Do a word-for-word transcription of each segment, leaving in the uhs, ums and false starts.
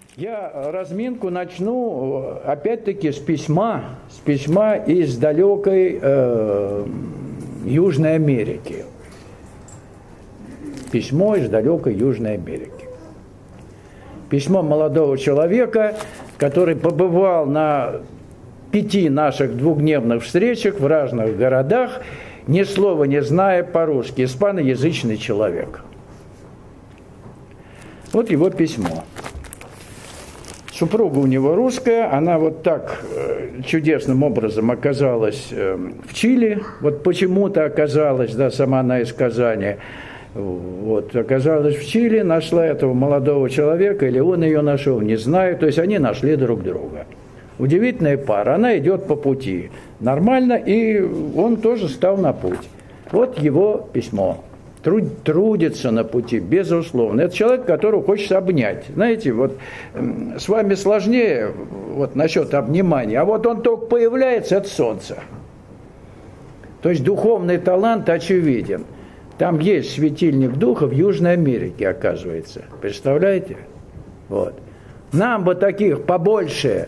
Я разминку начну опять-таки с письма, с письма из далекой э, Южной Америки. Письмо из далекой Южной Америки. Письмо молодого человека, который побывал на пяти наших двухдневных встречах в разных городах, ни слова не зная по-русски, испаноязычный человек. Вот его письмо. Супруга у него русская, она вот так чудесным образом оказалась в Чили, вот почему-то оказалась, да, сама она из Казани, вот, оказалась в Чили, нашла этого молодого человека, или он ее нашел, не знаю, то есть они нашли друг друга. Удивительная пара, она идет по пути, нормально, и он тоже стал на путь. Вот его письмо. Труд, трудится на пути, безусловно. Это человек, которого хочется обнять. Знаете, вот с вами сложнее вот, насчет обнимания, а вот он только появляется, это солнце. То есть духовный талант очевиден. Там есть светильник духа в Южной Америке, оказывается. Представляете? Вот. Нам бы таких побольше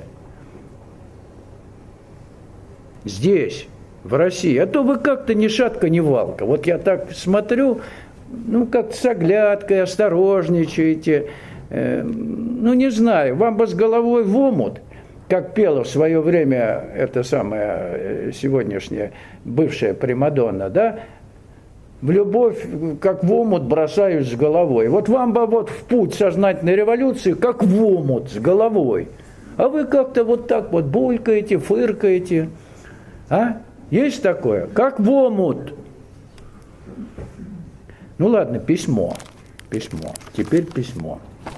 здесь, в России, а то вы как-то ни шатка, ни валка. Вот я так смотрю, ну, как-то с оглядкой, осторожничаете. Э, ну, не знаю, вам бы с головой в омут, как пела в свое время эта самая сегодняшняя бывшая примадонна, да, в любовь, как в омут, бросаюсь с головой. Вот вам бы вот в путь сознательной революции, как в омут, с головой. А вы как-то вот так вот булькаете, фыркаете, а? Есть такое? Как в омут. Ну ладно, письмо. Письмо. Теперь письмо.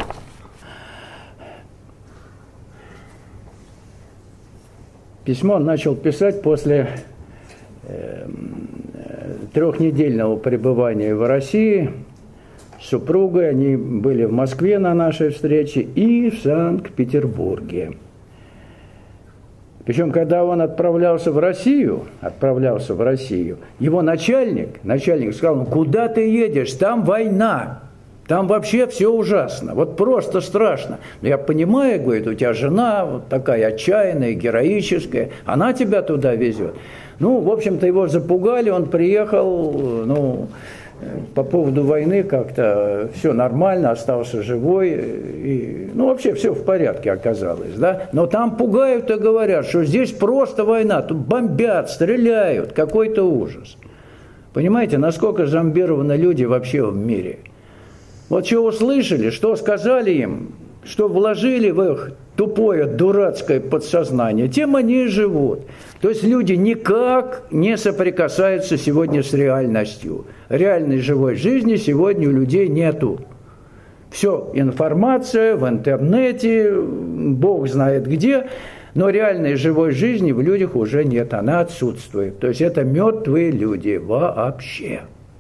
Письмо он начал писать после э, трехнедельного пребывания в России с супругой. Они были в Москве на нашей встрече и в Санкт-Петербурге. Причем, когда он отправлялся в Россию, отправлялся в Россию, его начальник, начальник сказал, ну куда ты едешь, там война, там вообще все ужасно, вот просто страшно. Но я понимаю, говорит, у тебя жена вот такая отчаянная, героическая, она тебя туда везет. Ну, в общем-то, его запугали, он приехал, ну, по поводу войны как-то все нормально, остался живой, и, ну, вообще все в порядке оказалось, да, но там пугают и говорят, что здесь просто война, тут бомбят, стреляют, какой-то ужас. Понимаете, насколько зомбированы люди вообще в мире? Вот что услышали, что сказали им, что вложили в их тупое, дурацкое подсознание, тем они и живут. То есть люди никак не соприкасаются сегодня с реальностью. Реальной живой жизни сегодня у людей нету. Все информация в интернете, Бог знает где, но реальной живой жизни в людях уже нет, она отсутствует. То есть это мертвые люди вообще.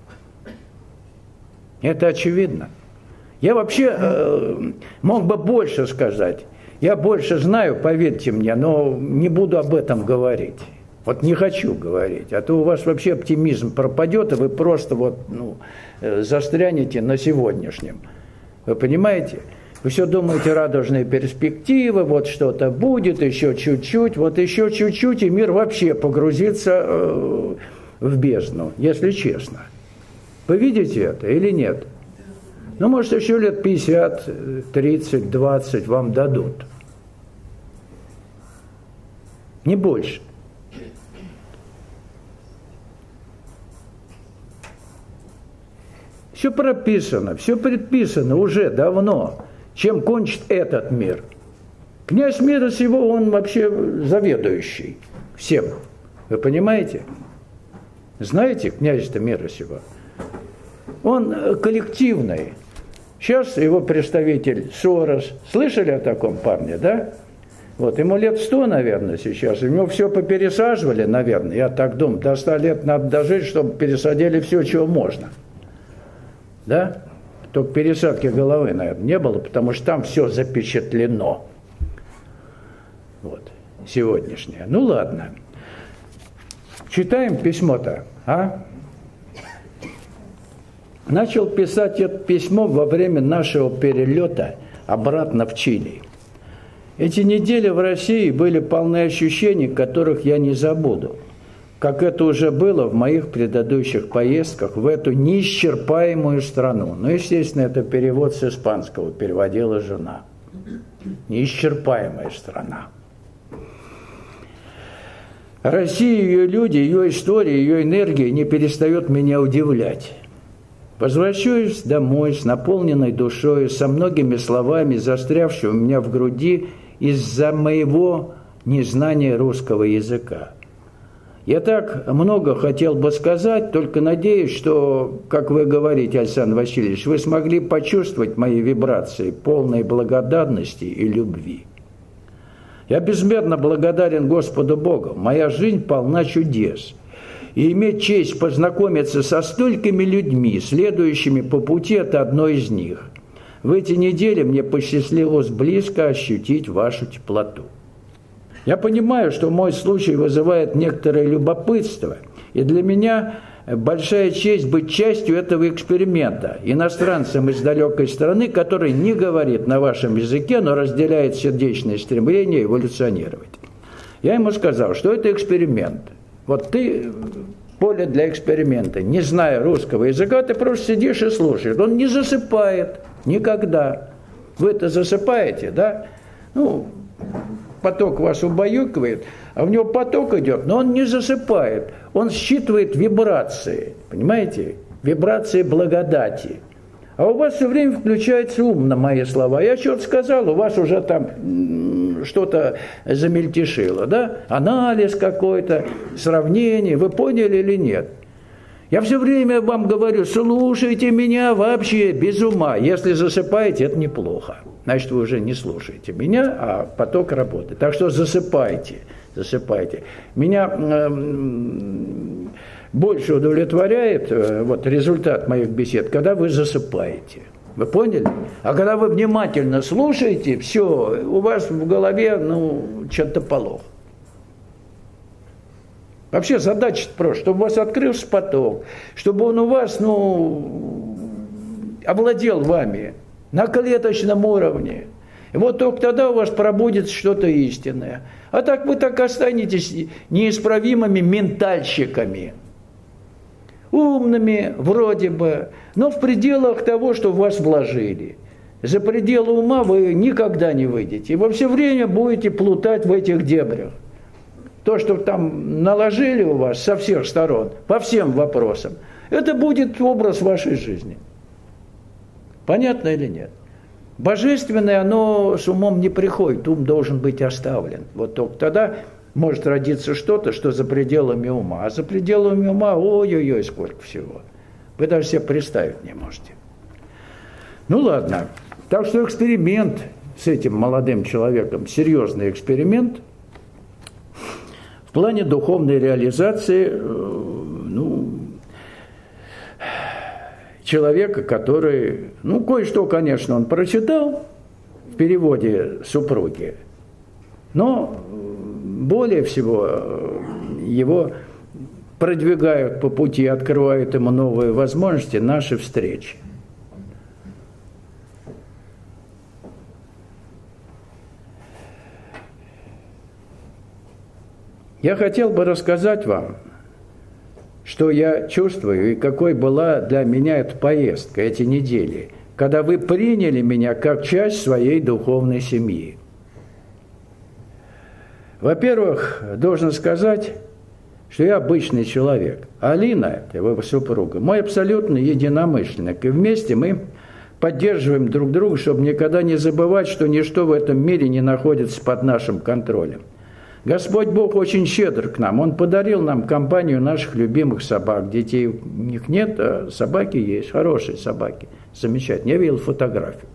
Это очевидно. Я вообще э, мог бы больше сказать. Я больше знаю, поверьте мне, но не буду об этом говорить. Вот не хочу говорить, а то у вас вообще оптимизм пропадет, и вы просто вот, ну, застрянете на сегодняшнем. Вы понимаете? Вы все думаете, радужные перспективы, вот что-то будет, еще чуть-чуть, вот еще чуть-чуть, и мир вообще погрузится э, в бездну, если честно. Вы видите это или нет? Ну, может, еще лет пятьдесят, тридцать, двадцать вам дадут. Не больше. Все прописано, все предписано уже давно, чем кончит этот мир. Князь мира сего, он вообще заведующий всем. Вы понимаете? Знаете, князь-то мира сего? Он коллективный. Сейчас его представитель Сорос. Слышали о таком парне, да? Вот, ему лет сто, наверное, сейчас. У него все попересаживали, наверное, я так думаю. До ста лет надо дожить, чтобы пересадили все, чего можно. Да? Только пересадки головы, наверное, не было, потому что там все запечатлено. Вот, сегодняшнее. Ну, ладно. Читаем письмо-то, а? Начал писать это письмо во время нашего перелета обратно в Чили. Эти недели в России были полны ощущений, которых я не забуду. Как это уже было в моих предыдущих поездках в эту неисчерпаемую страну. Ну, естественно, это перевод с испанского, переводила жена. Неисчерпаемая страна. Россия, ее люди, ее история, ее энергия не перестает меня удивлять. Возвращаюсь домой с наполненной душой, со многими словами, застрявшими у меня в груди из-за моего незнания русского языка. Я так много хотел бы сказать, только надеюсь, что, как вы говорите, Александр Васильевич, вы смогли почувствовать мои вибрации полной благодарности и любви. Я безмерно благодарен Господу Богу. Моя жизнь полна чудес. И иметь честь познакомиться со столькими людьми, следующими по пути, это одно из них. В эти недели мне посчастливилось близко ощутить вашу теплоту. Я понимаю, что мой случай вызывает некоторое любопытство, и для меня большая честь быть частью этого эксперимента, иностранцем из далекой страны, который не говорит на вашем языке, но разделяет сердечное стремление эволюционировать. Я ему сказал, что это эксперимент. Вот ты, поле для эксперимента, не зная русского языка, ты просто сидишь и слушаешь. Он не засыпает никогда. Вы-то засыпаете, да? Ну, поток вас убаюкивает, а у него поток идет, но он не засыпает. Он считывает вибрации, понимаете? Вибрации благодати. А у вас все время включается ум на мои слова. Я что-то сказал, у вас уже там что-то замельтешило, да? Анализ какой-то, сравнение. Вы поняли или нет? Я все время вам говорю, слушайте меня вообще без ума. Если засыпаете, это неплохо. Значит, вы уже не слушаете меня, а поток работает. Так что засыпайте, засыпайте. Меня э, больше удовлетворяет э, вот, результат моих бесед, когда вы засыпаете. Вы поняли? А когда вы внимательно слушаете, все, у вас в голове, ну, что-то полох. Вообще задача просто, чтобы у вас открылся поток, чтобы он у вас, ну, овладел вами на клеточном уровне. И вот только тогда у вас пробудется что-то истинное. А так вы так останетесь неисправимыми ментальщиками. Умными вроде бы, но в пределах того, что в вас вложили. За пределы ума вы никогда не выйдете. И вы все время будете плутать в этих дебрях. То, что там наложили у вас со всех сторон, по всем вопросам, это будет образ вашей жизни. Понятно или нет? Божественное, оно с умом не приходит, ум должен быть оставлен. Вот только тогда может родиться что-то, что за пределами ума. А за пределами ума, ой-ой-ой, сколько всего. Вы даже себе представить не можете. Ну ладно, так что эксперимент с этим молодым человеком, серьезный эксперимент, в плане духовной реализации, ну, человека, который, ну, кое-что, конечно, он прочитал в переводе супруги, но более всего его продвигают по пути, открывают ему новые возможности наши встречи. Я хотел бы рассказать вам, что я чувствую и какой была для меня эта поездка, эти недели, когда вы приняли меня как часть своей духовной семьи. Во-первых, должен сказать, что я обычный человек. Алина, это его супруга, мой абсолютный единомышленник. И вместе мы поддерживаем друг друга, чтобы никогда не забывать, что ничто в этом мире не находится под нашим контролем. Господь Бог очень щедр к нам. Он подарил нам компанию наших любимых собак. Детей у них нет, а собаки есть. Хорошие собаки. Замечательно. Я видел фотографию.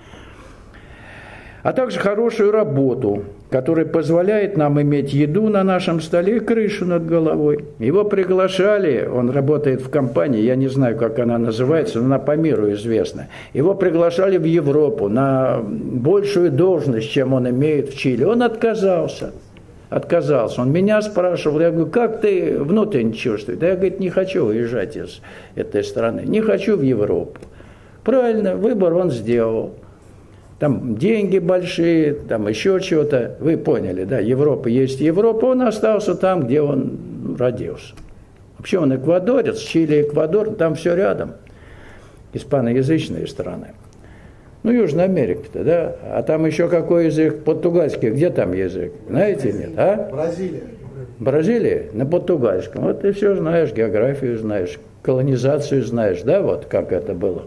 А также хорошую работу, которая позволяет нам иметь еду на нашем столе и крышу над головой. Его приглашали, он работает в компании, я не знаю, как она называется, но она по миру известна. Его приглашали в Европу на большую должность, чем он имеет в Чили. Он отказался. Отказался. Он меня спрашивал, я говорю, как ты внутренне чувствуешь? Да я, говорит, не хочу уезжать из этой страны, не хочу в Европу. Правильно, выбор он сделал. Там деньги большие, там еще чего-то. Вы поняли, да, Европа есть Европа, он остался там, где он родился. Вообще он эквадорец, Чили, Эквадор, там все рядом. Испаноязычные страны. Ну, Южная Америка-то, да? А там еще какой язык? Португальский. Где там язык? Знаете, нет? А? Бразилия. Бразилия? На португальском. Вот ты все знаешь, географию знаешь, колонизацию знаешь, да, вот как это было.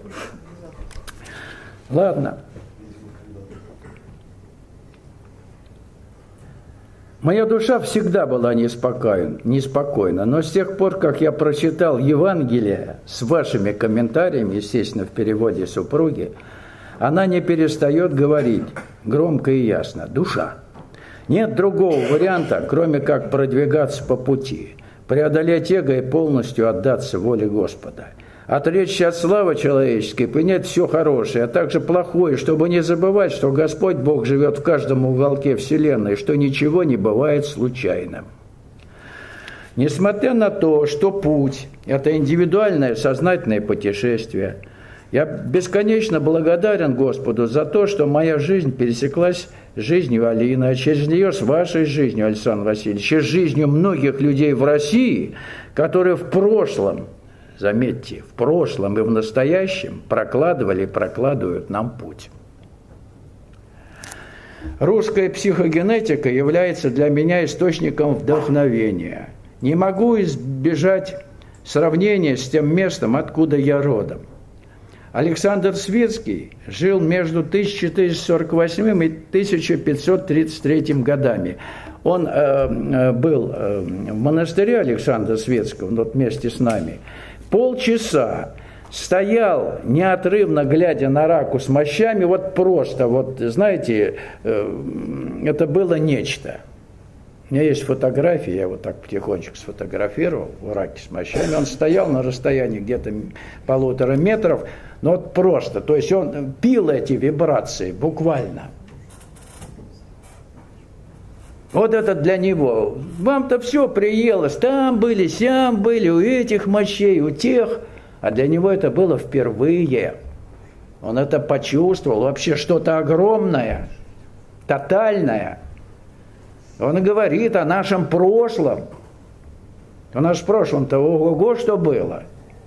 Ладно. Моя душа всегда была неспокойна, неспокойна, но с тех пор, как я прочитал Евангелие с вашими комментариями, естественно, в переводе супруги, она не перестает говорить громко и ясно: душа. Нет другого варианта, кроме как продвигаться по пути, преодолеть эго и полностью отдаться воле Господа. Отречься от славы человеческой, принять все хорошее, а также плохое, чтобы не забывать, что Господь Бог живет в каждом уголке Вселенной, что ничего не бывает случайным. Несмотря на то, что путь – это индивидуальное сознательное путешествие, я бесконечно благодарен Господу за то, что моя жизнь пересеклась с жизнью Алины, а через нее с вашей жизнью, Александр Васильевич, и с жизнью многих людей в России, которые в прошлом, заметьте, в прошлом и в настоящем прокладывали и прокладывают нам путь. Русская психогенетика является для меня источником вдохновения. Не могу избежать сравнения с тем местом, откуда я родом. Александр Светский жил между тысяча четыреста сорок восьмым и тысяча пятьсот тридцать третьим годами. Он э, был э, в монастыре Александра Светского, вот вместе с нами. Полчаса стоял, неотрывно глядя на раку с мощами, вот просто, вот, знаете, э, это было нечто. У меня есть фотографии, я его так потихонечку сфотографировал, в раке с мощами. Он стоял на расстоянии где-то полутора метров, но вот просто, то есть он пил эти вибрации буквально. Вот это для него. Вам-то все приелось, там были, сям были, у этих мощей, у тех. А для него это было впервые. Он это почувствовал, вообще что-то огромное, тотальное. Он говорит о нашем прошлом. У нас в прошлом-то ого-го что было.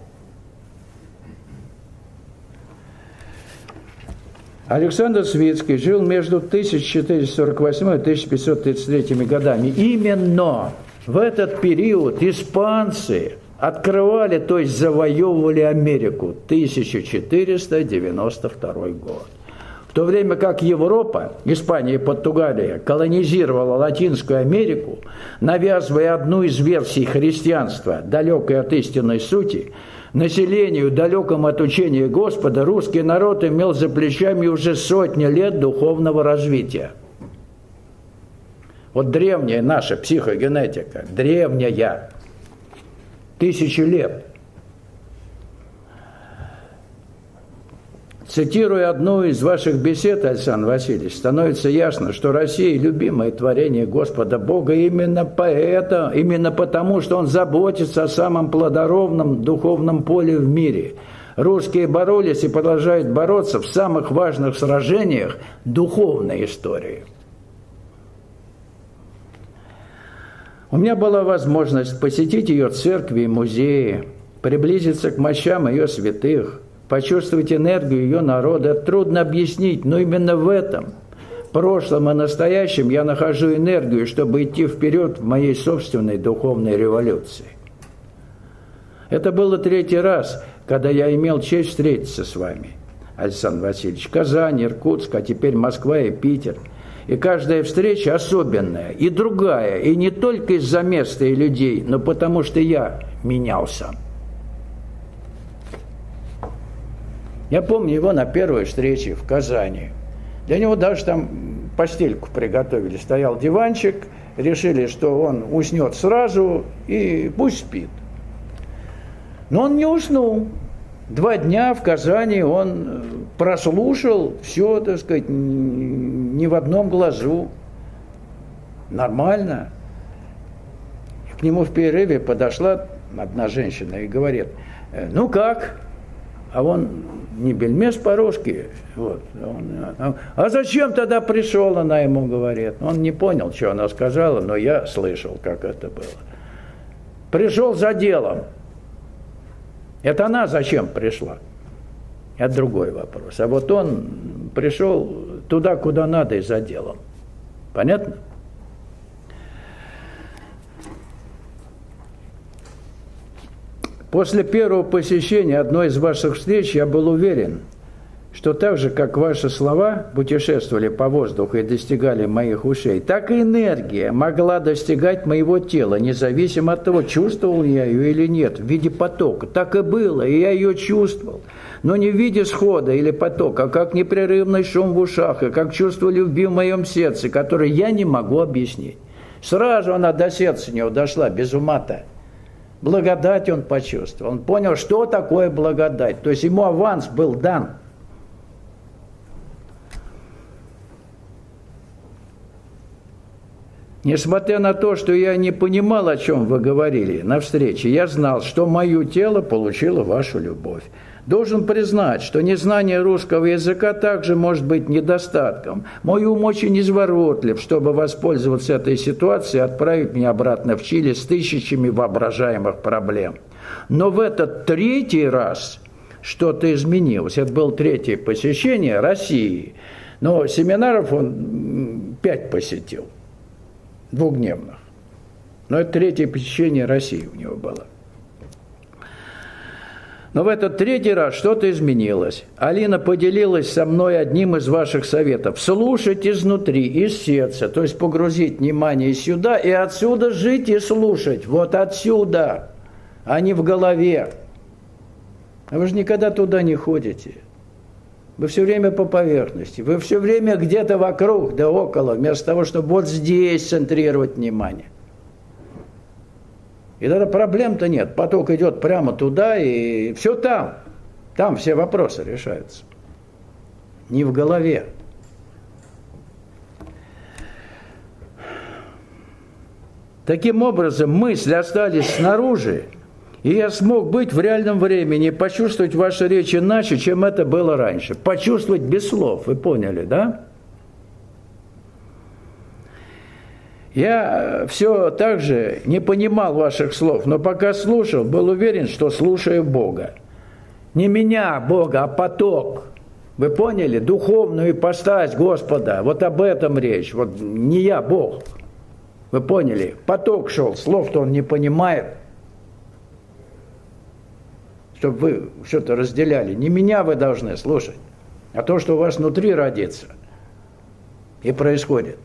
Александр Светский жил между тысяча четыреста сорок восьмым и тысяча пятьсот тридцать третьим годами. Именно в этот период испанцы открывали, то есть завоевывали Америку. тысяча четыреста девяносто второй год. В то время как Европа, Испания и Португалия колонизировала Латинскую Америку, навязывая одну из версий христианства, далекой от истинной сути, населению, далеком от учения Господа, русский народ имел за плечами уже сотни лет духовного развития. Вот древняя наша психогенетика, древняя, тысячи лет. Цитируя одну из ваших бесед, Александр Васильевич, становится ясно, что Россия – любимое творение Господа Бога именно поэтому, именно потому, что Он заботится о самом плодородном духовном поле в мире. Русские боролись и продолжают бороться в самых важных сражениях духовной истории. У меня была возможность посетить ее церкви и музеи, приблизиться к мощам ее святых, почувствовать энергию ее народа. Это трудно объяснить, но именно в этом, прошлом и настоящем, я нахожу энергию, чтобы идти вперед в моей собственной духовной революции. Это было третий раз, когда я имел честь встретиться с вами, Александр Васильевич. Казань, Иркутск, а теперь Москва и Питер. И каждая встреча особенная, и другая, и не только из-за места и людей, но потому что я менялся. Я помню его на первой встрече в Казани. Для него даже там постельку приготовили. Стоял диванчик, решили, что он уснет сразу и пусть спит. Но он не уснул. Два дня в Казани он прослушал все, так сказать, не в одном глазу. Нормально. К нему в перерыве подошла одна женщина и говорит: ну как? А он не бельмес по-русски. Вот. Он, а зачем тогда пришел, она ему говорит. Он не понял, что она сказала, но я слышал, как это было. Пришел за делом. Это она зачем пришла? Это другой вопрос. А вот он пришел туда, куда надо, и за делом. Понятно? После первого посещения одной из ваших встреч я был уверен, что так же, как ваши слова путешествовали по воздуху и достигали моих ушей, так и энергия могла достигать моего тела, независимо от того, чувствовал я ее или нет, в виде потока. Так и было, и я ее чувствовал, но не в виде схода или потока, а как непрерывный шум в ушах, и как чувство любви в моем сердце, которое я не могу объяснить. Сразу она до сердца у него дошла, без ума-то. Благодать он почувствовал. Он понял, что такое благодать. То есть ему аванс был дан. Несмотря на то, что я не понимал, о чем вы говорили на встрече, я знал, что мое тело получило вашу любовь. Должен признать, что незнание русского языка также может быть недостатком. Мой ум очень изворотлив, чтобы воспользоваться этой ситуацией и отправить меня обратно в Чили с тысячами воображаемых проблем. Но в этот третий раз что-то изменилось. Это было третье посещение России. Но семинаров он пять посетил, двухдневных. Но это третье посещение России у него было. Но в этот третий раз что-то изменилось. Алина поделилась со мной одним из ваших советов. Слушать изнутри, из сердца. То есть погрузить внимание сюда и отсюда жить и слушать. Вот отсюда, а не в голове. А вы же никогда туда не ходите. Вы все время по поверхности. Вы все время где-то вокруг, да около, вместо того, чтобы вот здесь центрировать внимание. И тогда проблем-то нет. Поток идет прямо туда, и все там. Там все вопросы решаются. Не в голове. Таким образом, мысли остались снаружи, и я смог быть в реальном времени, почувствовать вашу речь иначе, чем это было раньше. Почувствовать без слов, вы поняли, да? Я все так же не понимал ваших слов, но пока слушал, был уверен, что слушаю Бога. Не меня, Бога, а поток. Вы поняли? Духовную ипостась Господа. Вот об этом речь. Вот не я, Бог. Вы поняли? Поток шел, слов-то он не понимает. Чтобы вы что-то разделяли. Не меня вы должны слушать, а то, что у вас внутри родится и происходит.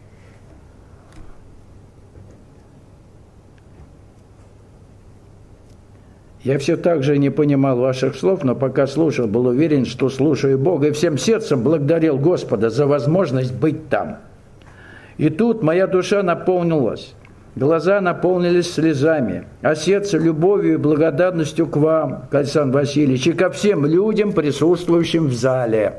Я все так же не понимал ваших слов, но пока слушал, был уверен, что слушаю Бога, и всем сердцем благодарил Господа за возможность быть там. И тут моя душа наполнилась, глаза наполнились слезами, а сердце любовью и благодарностью к вам, к Александру Васильевичу, и ко всем людям, присутствующим в зале.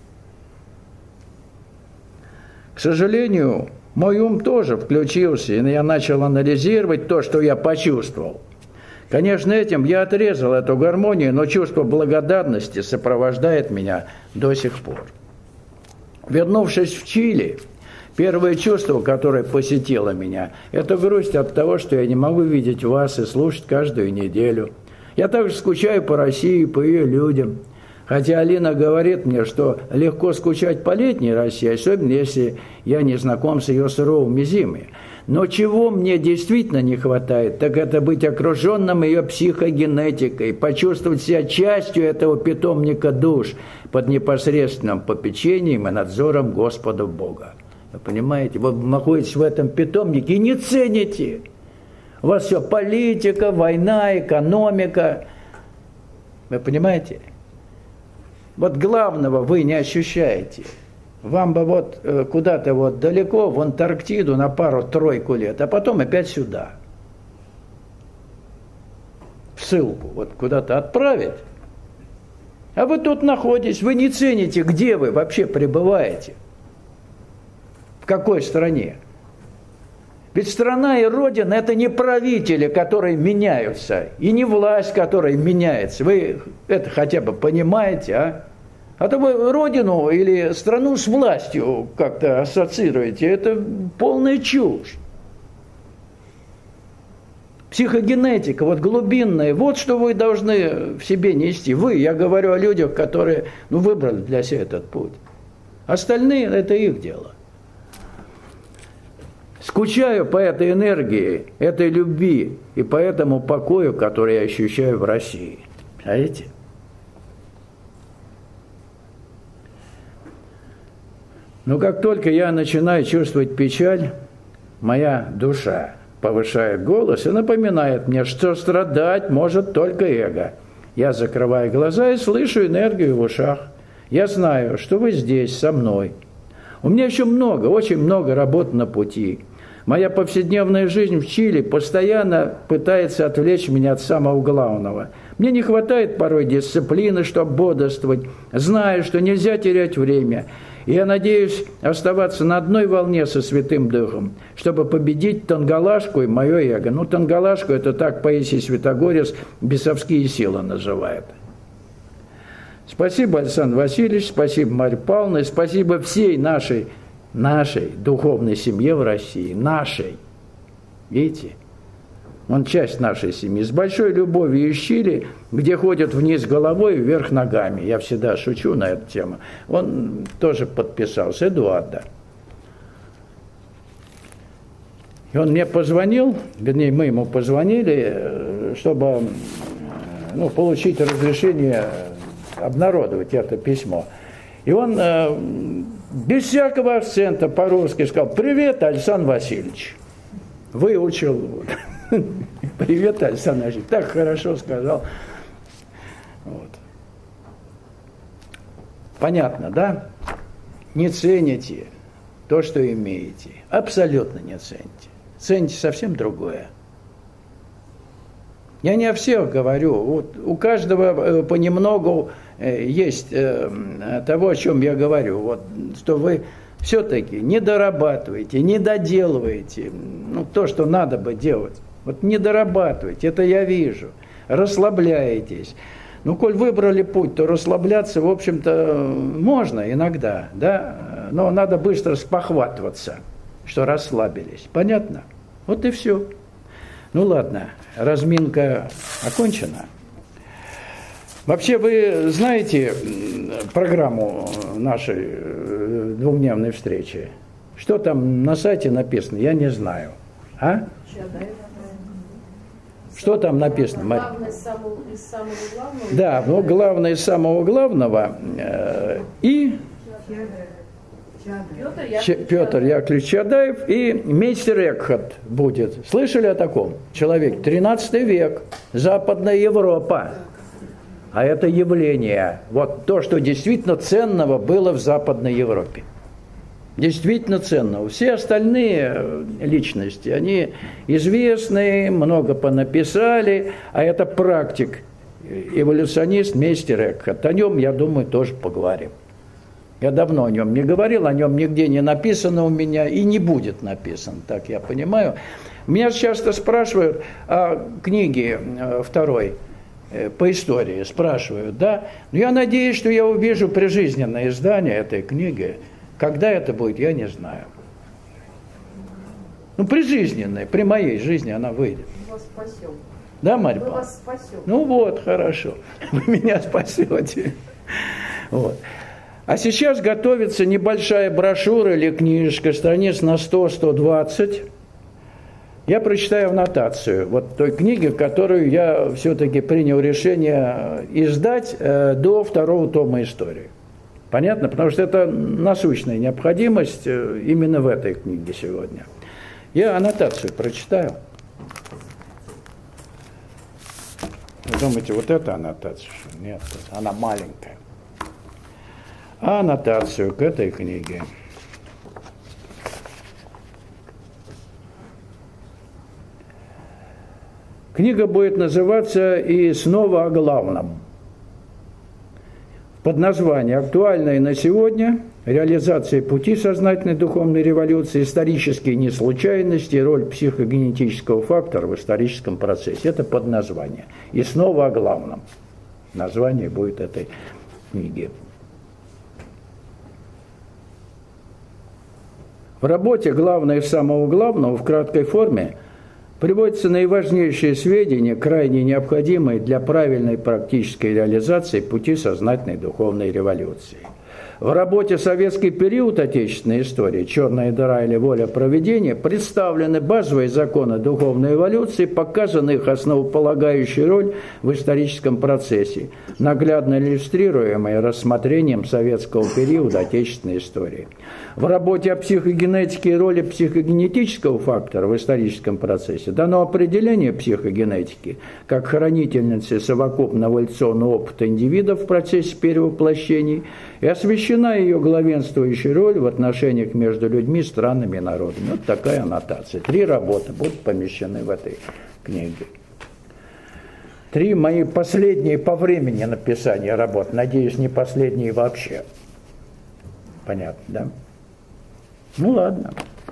К сожалению, мой ум тоже включился, и я начал анализировать то, что я почувствовал. Конечно, этим я отрезал эту гармонию, но чувство благодарности сопровождает меня до сих пор. Вернувшись в Чили, первое чувство, которое посетило меня, это грусть от того, что я не могу видеть вас и слушать каждую неделю. Я также скучаю по России, по ее людям. Хотя Алина говорит мне, что легко скучать по летней России, особенно если я не знаком с ее суровыми зимами. Но чего мне действительно не хватает, так это быть окруженным ее психогенетикой, почувствовать себя частью этого питомника душ под непосредственным попечением и надзором Господа Бога. Вы понимаете, вы находитесь в этом питомнике и не цените. У вас все политика, война, экономика. Вы понимаете? Вот главного вы не ссущаете. Вам бы вот куда-то вот далеко, в Антарктиду на пару-тройку лет, а потом опять сюда. В ссылку вот куда-то отправить. А вы тут находитесь, вы не цените, где вы вообще пребываете. В какой стране. Ведь страна и Родина – это не правители, которые меняются, и не власть, которая меняется. Вы это хотя бы понимаете, а? А то вы Родину или страну с властью как-то ассоциируете. Это полная чушь. Психогенетика, вот глубинная, вот что вы должны в себе нести. Вы, я говорю о людях, которые ну, выбрали для себя этот путь. Остальные – это их дело. Скучаю по этой энергии, этой любви и по этому покою, который я ощущаю в России. Знаете? Но как только я начинаю чувствовать печаль, моя душа повышает голос и напоминает мне, что страдать может только эго. Я закрываю глаза и слышу энергию в ушах. Я знаю, что вы здесь, со мной. У меня еще много, очень много работ на пути. Моя повседневная жизнь в Чили постоянно пытается отвлечь меня от самого главного. Мне не хватает порой дисциплины, чтобы бодрствовать. Знаю, что нельзя терять время. И я надеюсь оставаться на одной волне со Святым Духом, чтобы победить Тангалашку и мое эго. Ну, Тангалашку – это так Паисий Святогорец бесовские силы называет. Спасибо, Александр Васильевич, спасибо, Марья Павловна, спасибо всей нашей, нашей духовной семье в России, нашей. Видите? Он часть нашей семьи. С большой любовью из Чили, где ходят вниз головой и вверх ногами. Я всегда шучу на эту тему. Он тоже подписался, Эдуарда. И он мне позвонил, вернее, мы ему позвонили, чтобы ну, получить разрешение обнародовать это письмо. И он э, без всякого акцента по-русски сказал: «Привет, Александр Васильевич». Выучил. «Привет, Александр Васильевич». Так хорошо сказал. Вот. Понятно, да? Не цените то, что имеете. Абсолютно не цените. Цените совсем другое. Я не о всех говорю. Вот у каждого понемногу есть того, о чем я говорю. Вот, что вы все-таки не дорабатываете, не доделываете ну, то, что надо бы делать. Вот не дорабатываете, это я вижу. Расслабляетесь. Ну, коль выбрали путь, то расслабляться, в общем-то, можно иногда, да? Но надо быстро спохватываться, что расслабились. Понятно? Вот и все. Ну, ладно, разминка окончена. Вообще, вы знаете программу нашей двухдневной встречи? Что там на сайте написано, я не знаю. А? Что там написано, Мария? Главное из самого, из самого главного. Да, ну, главное из самого главного. Э, и Петр, Петр Яковлевич Чадаев и мейстер Экхарт будет. Слышали о таком человеке? тринадцатый век, Западная Европа. А это явление. Вот то, что действительно ценного было в Западной Европе. Действительно ценного. Все остальные личности, они известные, много понаписали, а это практик, эволюционист, мейстер Экхарт. О нем, я думаю, тоже поговорим. Я давно о нем не говорил, о нем нигде не написано у меня и не будет написано, так я понимаю. Меня часто спрашивают о книге второй по истории, спрашивают, да? Но я надеюсь, что я увижу прижизненное издание этой книги. Когда это будет, я не знаю. Ну, прижизненное, при моей жизни она выйдет. Мы вас спасем. Да, Марья Мы Павловна? вас спасем. Ну вот, хорошо. Вы меня спасете. Вот. А сейчас готовится небольшая брошюра или книжка, страниц на сто - сто двадцать. Я прочитаю аннотацию вот той книги, которую я все-таки принял решение издать э, до второго тома истории. Понятно? Потому что это насущная необходимость э, именно в этой книге сегодня. Я аннотацию прочитаю. Вы думаете, вот эта аннотация? Нет, она маленькая. А аннотацию к этой книге. Книга будет называться «И снова о главном». Под названием «Актуальное на сегодня. реализация пути сознательной духовной революции, исторические неслучайности, роль психогенетического фактора в историческом процессе. Это подназвание. И снова о главном. Название будет этой книги. В работе «Главное из самого главного» в краткой форме приводятся наиважнейшие сведения, крайне необходимые для правильной практической реализации пути сознательной духовной революции. В работе «Советский период отечественной истории. Черная дыра или воля провидения» представлены базовые законы духовной эволюции, показана их основополагающая роль в историческом процессе, наглядно иллюстрируемая рассмотрением советского периода отечественной истории. В работе о психогенетике и роли психогенетического фактора в историческом процессе дано определение психогенетики как хранительницы совокупного эволюционного опыта индивидов в процессе перевоплощений и освещена ее главенствующая роль в отношениях между людьми, странами и народами. Вот такая аннотация. Три работы будут помещены в этой книге. Три мои последние по времени написания работ. Надеюсь, не последние вообще. Понятно, да? Ну ладно.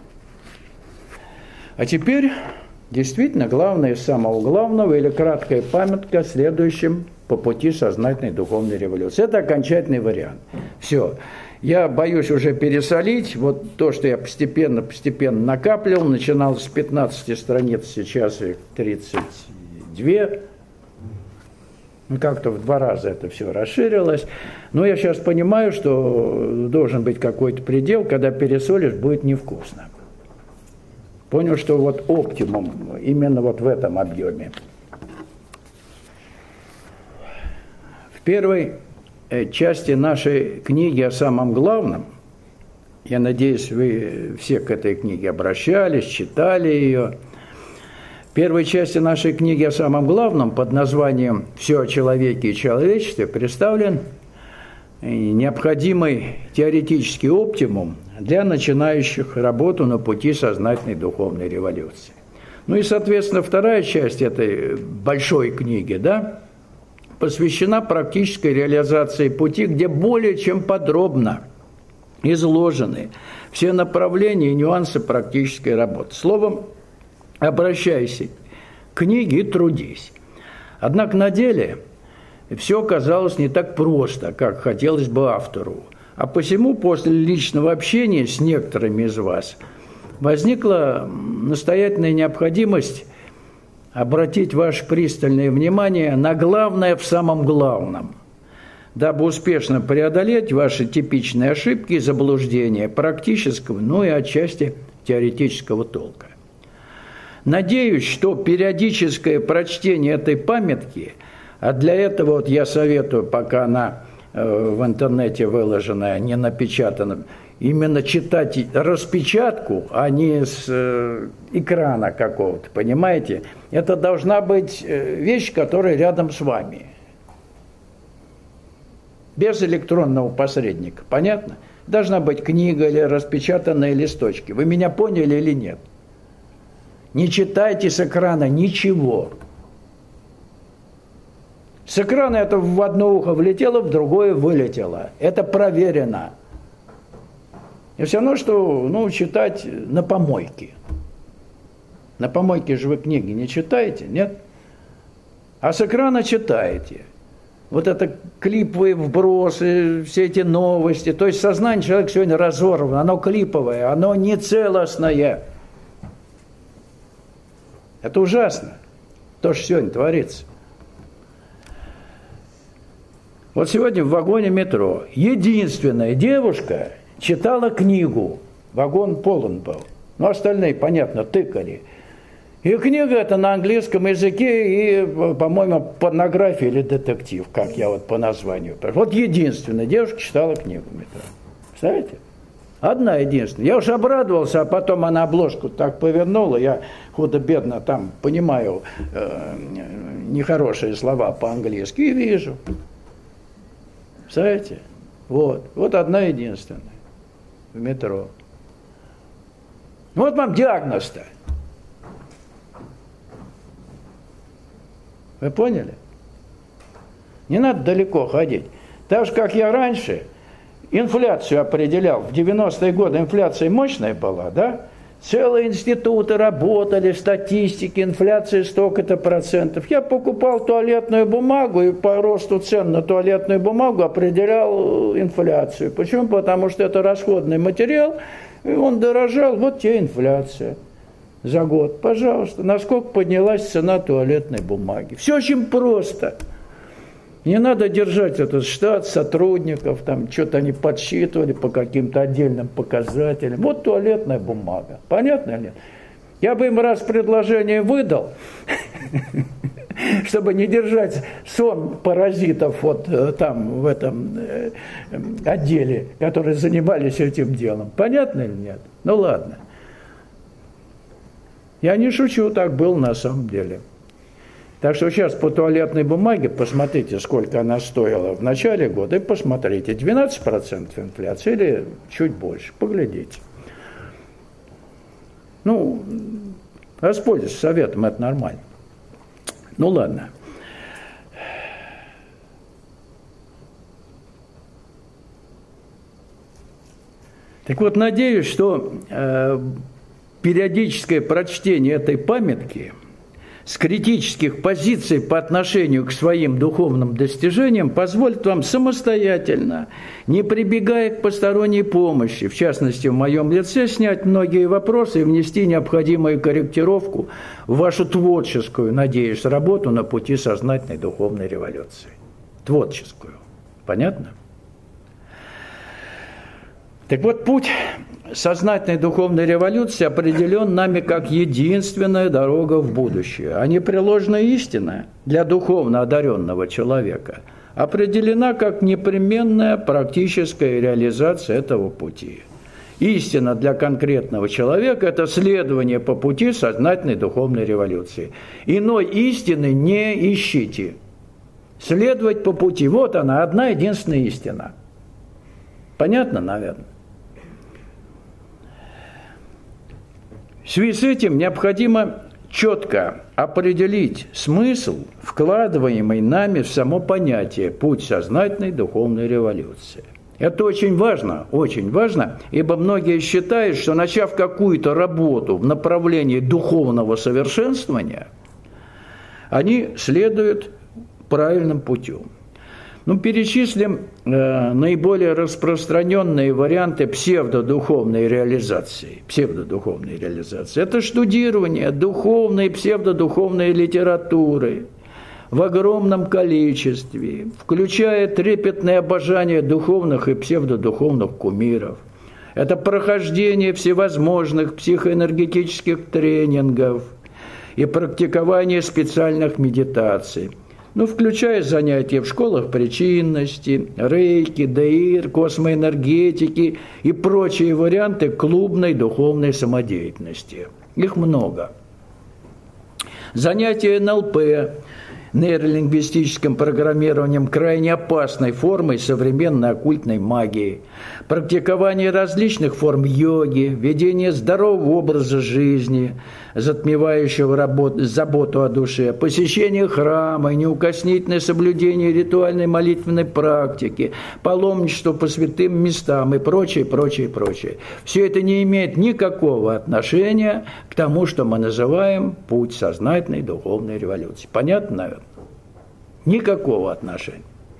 А теперь действительно главное из самого главного, или краткая памятка следующим по пути сознательной духовной революции. Это окончательный вариант. Все. Я боюсь уже пересолить. Вот то, что я постепенно-постепенно накапливал, начинал с пятнадцати страниц, сейчас их тридцать две. Ну, как-то в два раза это все расширилось. Но я сейчас понимаю, что должен быть какой-то предел, когда пересолишь, будет невкусно. Понял, что вот оптимум именно вот в этом объеме. В первой части нашей книги о самом главном, я надеюсь, вы все к этой книге обращались, читали ее. В первой части нашей книги о самом главном под названием «Все о человеке и человечестве» представлен необходимый теоретический оптимум для начинающих работу на пути сознательной духовной революции. Ну и, соответственно, вторая часть этой большой книги, да, посвящена практической реализации пути, где более чем подробно изложены все направления и нюансы практической работы. Словом, обращайся к книге и трудись. Однако на деле все оказалось не так просто, как хотелось бы автору. А посему после личного общения с некоторыми из вас возникла настоятельная необходимость обратить ваше пристальное внимание на главное в самом главном, дабы успешно преодолеть ваши типичные ошибки и заблуждения практического, ну и отчасти теоретического толка. Надеюсь, что периодическое прочтение этой памятки, а для этого вот я советую, пока она э, в интернете выложена, не напечатана, именно читать распечатку, а не с э, экрана какого-то, понимаете? Это должна быть вещь, которая рядом с вами. Без электронного посредника, понятно? Должна быть книга или распечатанные листочки. Вы меня поняли или нет? Не читайте с экрана ничего. С экрана это в одно ухо влетело, в другое вылетело. Это проверено. И все равно, что ну, читать на помойке. На помойке же вы книги не читаете, нет? А с экрана читаете. Вот это клиповые вбросы, все эти новости. То есть сознание человека сегодня разорвано, оно клиповое, оно не целостное. Это ужасно, то, что сегодня творится. Вот сегодня в вагоне метро единственная девушка читала книгу. Вагон полон был. Ну, остальные, понятно, тыкали. И книга эта на английском языке и, по-моему, порнография или детектив, как я вот по названию. Вот единственная девушка читала книгу в метро. Представляете? Одна единственная. Я уж обрадовался, а потом она обложку так повернула, я худо-бедно там понимаю э, нехорошие слова по-английски и вижу. Представляете? Вот. Вот одна единственная в метро. Вот вам диагноз-то. Вы поняли? Не надо далеко ходить. Так же, как я раньше инфляцию определял. В девяностые годы инфляция мощная была, да? Целые институты работали, статистики, инфляция столько-то процентов. Я покупал туалетную бумагу и по росту цен на туалетную бумагу определял инфляцию. Почему? Потому что это расходный материал, и он дорожал, вот тебе инфляция за год. Пожалуйста, насколько поднялась цена туалетной бумаги. Все очень просто. Не надо держать этот штат сотрудников, там что-то они подсчитывали по каким-то отдельным показателям. Вот туалетная бумага. Понятно ли? Я бы им раз предложение выдал, чтобы не держать сон паразитов вот там в этом отделе, которые занимались этим делом. Понятно или нет? Ну ладно. Я не шучу, так было на самом деле. Так что сейчас по туалетной бумаге посмотрите, сколько она стоила в начале года, и посмотрите, двенадцать процентов инфляции или чуть больше, поглядите. Ну, воспользуйтесь советом, это нормально. Ну ладно. Так вот, надеюсь, что э, периодическое прочтение этой памятки с критических позиций по отношению к своим духовным достижениям позволит вам самостоятельно, не прибегая к посторонней помощи, в частности, в моем лице, снять многие вопросы и внести необходимую корректировку в вашу творческую, надеюсь, работу на пути сознательной духовной революции. Творческую. Понятно? Так вот, путь сознательной духовной революции определен нами как единственная дорога в будущее, а непреложная истина для духовно одаренного человека определена как непременная практическая реализация этого пути. Истина для конкретного человека – это следование по пути сознательной духовной революции. Иной истины не ищите. Следовать по пути – вот она, одна единственная истина. Понятно, наверное? В связи с этим необходимо четко определить смысл, вкладываемый нами в само понятие «путь сознательной духовной революции». Это очень важно, очень важно, ибо многие считают, что, начав какую-то работу в направлении духовного совершенствования, они следуют правильным путем. Ну, перечислим э, наиболее распространенные варианты псевдодуховной реализации. Псевдодуховной реализации. Это штудирование духовной и псевдодуховной литературы в огромном количестве, включая трепетное обожание духовных и псевдодуховных кумиров. Это прохождение всевозможных психоэнергетических тренингов и практикование специальных медитаций. Ну, включая занятия в школах причинности, рейки, дэир, космоэнергетики и прочие варианты клубной духовной самодеятельности. Их много. Занятия эн эл пэ, нейролингвистическим программированием, крайне опасной формой современной оккультной магии, практикование различных форм йоги, ведение здорового образа жизни, затмевающего работу, заботу о душе, посещение храма, неукоснительное соблюдение ритуальной молитвенной практики, паломничество по святым местам и прочее, прочее, прочее. Все это не имеет никакого отношения к тому, что мы называем путь сознательной духовной революции. Понятно, наверное? Никакого отношения.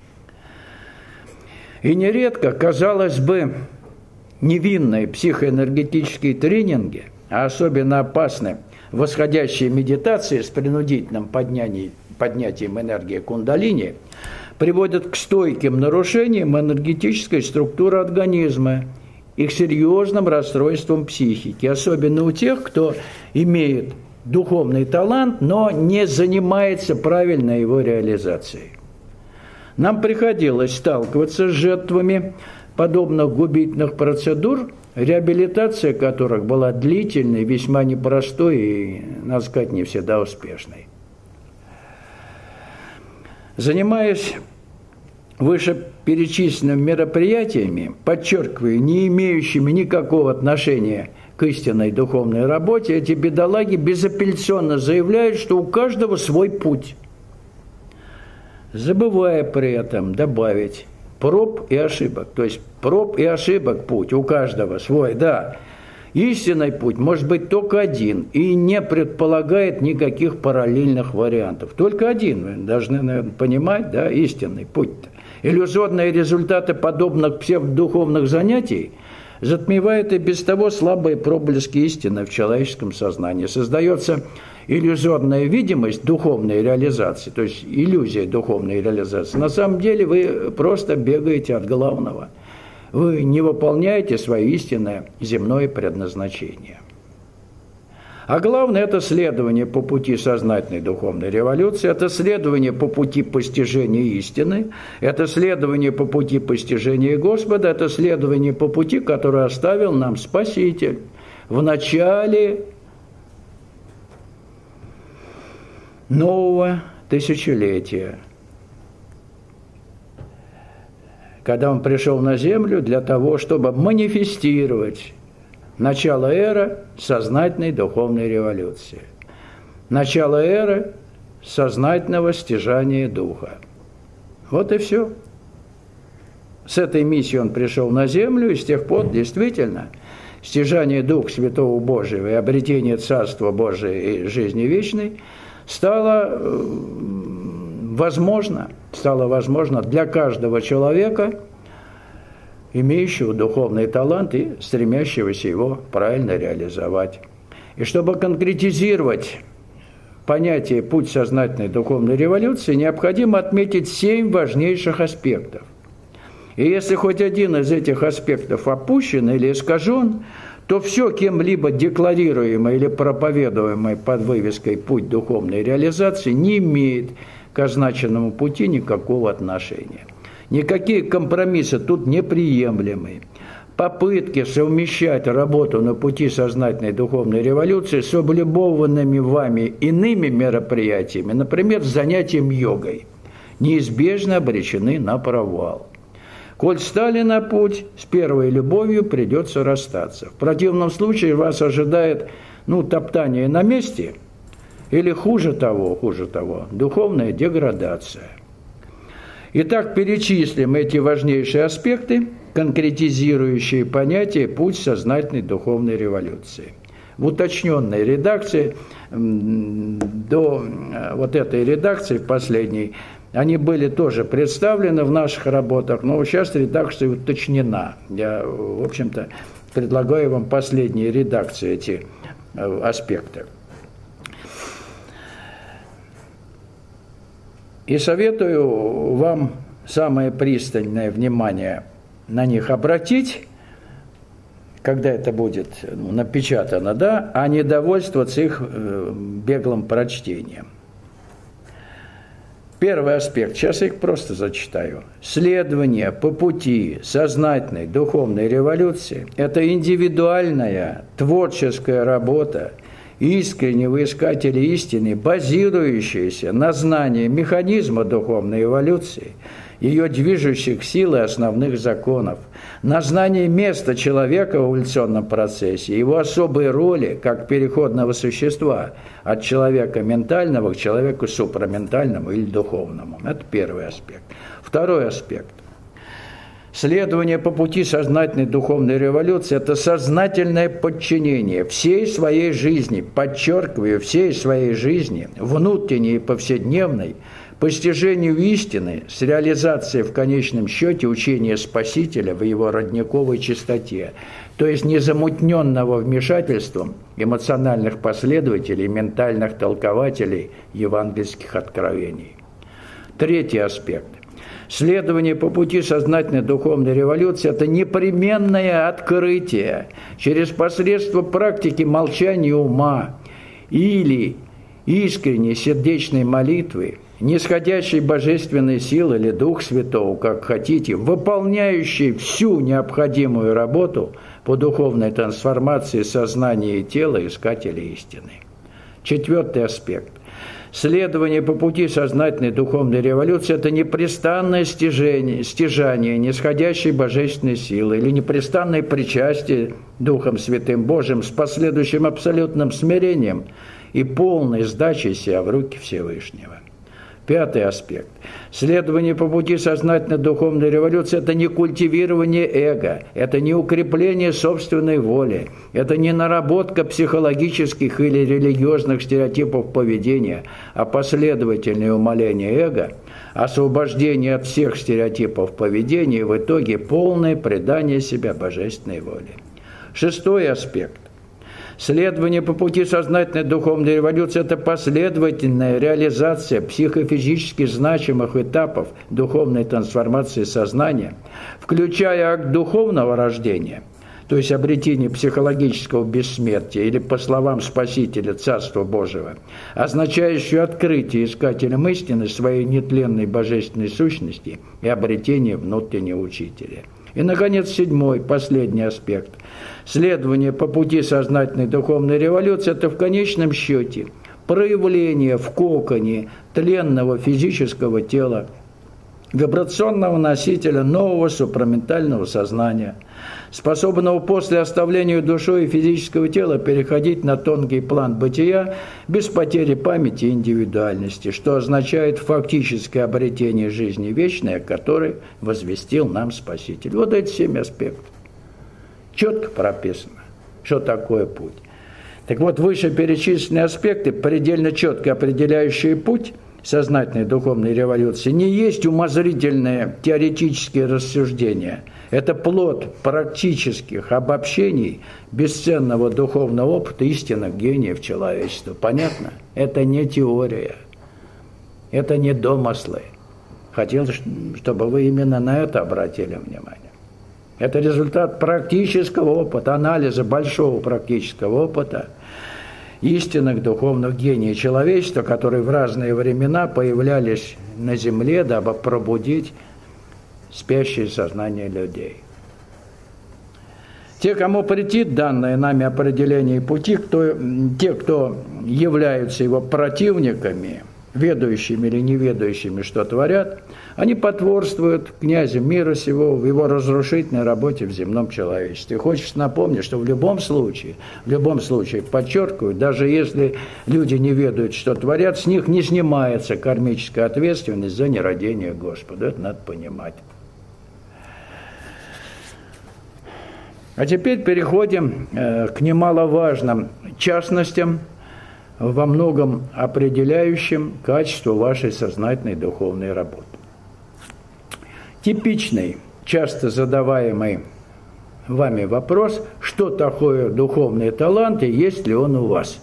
И нередко, казалось бы, невинные психоэнергетические тренинги, а особенно опасны восходящие медитации с принудительным поднятием, поднятием энергии кундалини, приводят к стойким нарушениям энергетической структуры организма и к серьезным расстройствам психики, особенно у тех, кто имеет духовный талант, но не занимается правильной его реализацией. Нам приходилось сталкиваться с жертвами подобных губительных процедур, реабилитация которых была длительной, весьма непростой и, надо сказать, не всегда успешной. Занимаясь вышеперечисленными мероприятиями, подчеркиваю, не имеющими никакого отношения к истинной духовной работе, эти бедолаги безапелляционно заявляют, что у каждого свой путь, забывая при этом добавить проб и ошибок. То есть проб и ошибок путь у каждого свой, да. Истинный путь может быть только один и не предполагает никаких параллельных вариантов. Только один, вы должны, наверное, понимать, да, истинный путь-то. Иллюзорные результаты подобных псевдодуховных занятий затмевают и без того слабые проблески истины в человеческом сознании. Создается иллюзорная видимость духовной реализации, то есть иллюзия духовной реализации. На самом деле вы просто бегаете от главного. Вы не выполняете свое истинное земное предназначение. А главное – это следование по пути сознательной духовной революции, это следование по пути постижения истины, это следование по пути постижения Господа, это следование по пути, который оставил нам Спаситель в начале нового тысячелетия, когда Он пришел на землю для того, чтобы манифестировать начало эры сознательной духовной революции. Начало эры сознательного стяжания духа. Вот и все. С этой миссией Он пришел на землю, и с тех пор действительно стяжание Духа Святого Божьего и обретение Царства Божия и жизни вечной стало возможно, стало возможно для каждого человека, имеющего духовный талант и стремящегося его правильно реализовать. И чтобы конкретизировать понятие «путь сознательной духовной революции», необходимо отметить семь важнейших аспектов. И если хоть один из этих аспектов опущен или искажен, то все кем-либо декларируемое или проповедуемое под вывеской «путь духовной реализации» не имеет к означенному пути никакого отношения. Никакие компромиссы тут неприемлемы. Попытки совмещать работу на пути сознательной духовной революции с облюбованными вами иными мероприятиями, например, с занятием йогой, неизбежно обречены на провал. Коль стали на путь, с первой любовью придется расстаться. В противном случае вас ожидает, ну, топтание на месте или хуже того, хуже того, духовная деградация. Итак, перечислим эти важнейшие аспекты, конкретизирующие понятие «путь сознательной духовной революции». В уточненной редакции, до вот этой редакции последней, они были тоже представлены в наших работах, но сейчас редакция уточнена. Я, в общем-то, предлагаю вам последние редакции эти аспекты. И советую вам самое пристальное внимание на них обратить, когда это будет, ну, напечатано, да, а не довольствоваться их э, беглым прочтением. Первый аспект, сейчас я их просто зачитаю. Следование по пути сознательной духовной революции – это индивидуальная творческая работа искреннего искателя истины, базирующаяся на знании механизма духовной эволюции, ее движущих сил и основных законов, на знании места человека в эволюционном процессе, его особой роли как переходного существа от человека ментального к человеку супраментальному или духовному. Это первый аспект. Второй аспект. Следование по пути сознательной духовной революции – это сознательное подчинение всей своей жизни, подчеркиваю, всей своей жизни, внутренней и повседневной, постижению истины с реализацией в конечном счете учения Спасителя в его родниковой чистоте, то есть незамутненного вмешательством эмоциональных последователей и ментальных толкователей евангельских откровений. Третий аспект. Следование по пути сознательной духовной революции – это непременное открытие через посредство практики молчания ума или искренней сердечной молитвы, нисходящей божественной силы или Дух Святого, как хотите, выполняющей всю необходимую работу по духовной трансформации сознания и тела искателя истины. Четвертый аспект. Следование по пути сознательной духовной революции – это непрестанное стяжание, стяжание нисходящей божественной силы или непрестанное причастие Духом Святым Божиим с последующим абсолютным смирением и полной сдачей себя в руки Всевышнего. Пятый аспект. Следование по пути сознательной духовной революции – это не культивирование эго, это не укрепление собственной воли, это не наработка психологических или религиозных стереотипов поведения, а последовательное умаление эго, освобождение от всех стереотипов поведения и в итоге полное предание себя божественной воле. Шестой аспект. Следование по пути сознательной духовной революции – это последовательная реализация психофизически значимых этапов духовной трансформации сознания, включая акт духовного рождения, то есть обретение психологического бессмертия или, по словам Спасителя, Царства Божьего, означающее открытие искателям истины своей нетленной божественной сущности и обретение внутреннего учителя. И, наконец, седьмой, последний аспект. Следование по пути сознательной духовной революции – это в конечном счете проявление в коконе тленного физического тела, вибрационного носителя нового супраментального сознания, способного после оставления душой и физического тела переходить на тонкий план бытия без потери памяти и индивидуальности, что означает фактическое обретение жизни вечной, о которой возвестил нам Спаситель. Вот эти семь аспектов. Четко прописано, что такое путь. Так вот, вышеперечисленные аспекты, предельно четко определяющие путь сознательной духовной революции, не есть умозрительные теоретические рассуждения. Это плод практических обобщений бесценного духовного опыта истинных гениев человечества. Понятно? Это не теория, это не домыслы. Хотел, чтобы вы именно на это обратили внимание. Это результат практического опыта, анализа большого практического опыта истинных духовных гениев человечества, которые в разные времена появлялись на земле, дабы пробудить спящее сознание людей. Те, кому претит данное нами определение пути, кто, те, кто являются его противниками, ведающими или неведающими, что творят, они потворствуют князю мира сего в его разрушительной работе в земном человечестве. И хочется напомнить, что в любом случае, в любом случае, подчеркиваю, даже если люди не ведают, что творят, с них не снимается кармическая ответственность за нерадение Господа. Это надо понимать. А теперь переходим э, к немаловажным частностям, во многом определяющим качество вашей сознательной духовной работы. Типичный, часто задаваемый вами вопрос, что такое духовный талант и есть ли он у вас?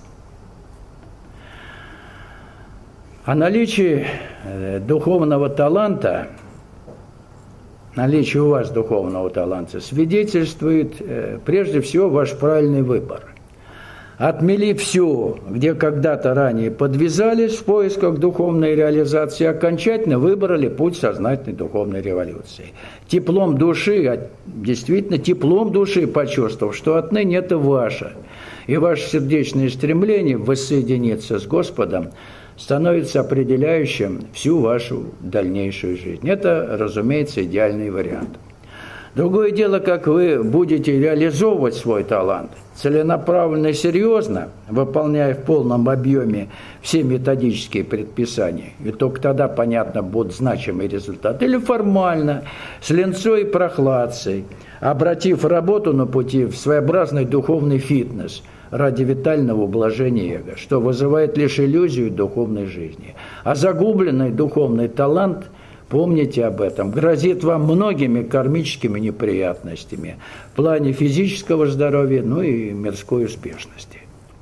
О наличии духовного таланта, наличие у вас духовного таланта свидетельствует прежде всего ваш правильный выбор. Отмели все, где когда-то ранее подвязались в поисках духовной реализации, окончательно выбрали путь сознательной духовной революции. Теплом души, действительно теплом души почувствовав, что отныне это ваше, и ваше сердечное стремление воссоединиться с Господом становится определяющим всю вашу дальнейшую жизнь. Это, разумеется, идеальный вариант. Другое дело, как вы будете реализовывать свой талант, целенаправленно и серьезно, выполняя в полном объеме все методические предписания, и только тогда, понятно, будут значимые результаты, или формально, с линцой и прохладцей, обратив работу на пути в своеобразный духовный фитнес ради витального ублажения эго, что вызывает лишь иллюзию духовной жизни. А загубленный духовный талант, помните об этом, грозит вам многими кармическими неприятностями в плане физического здоровья, ну и мирской успешности.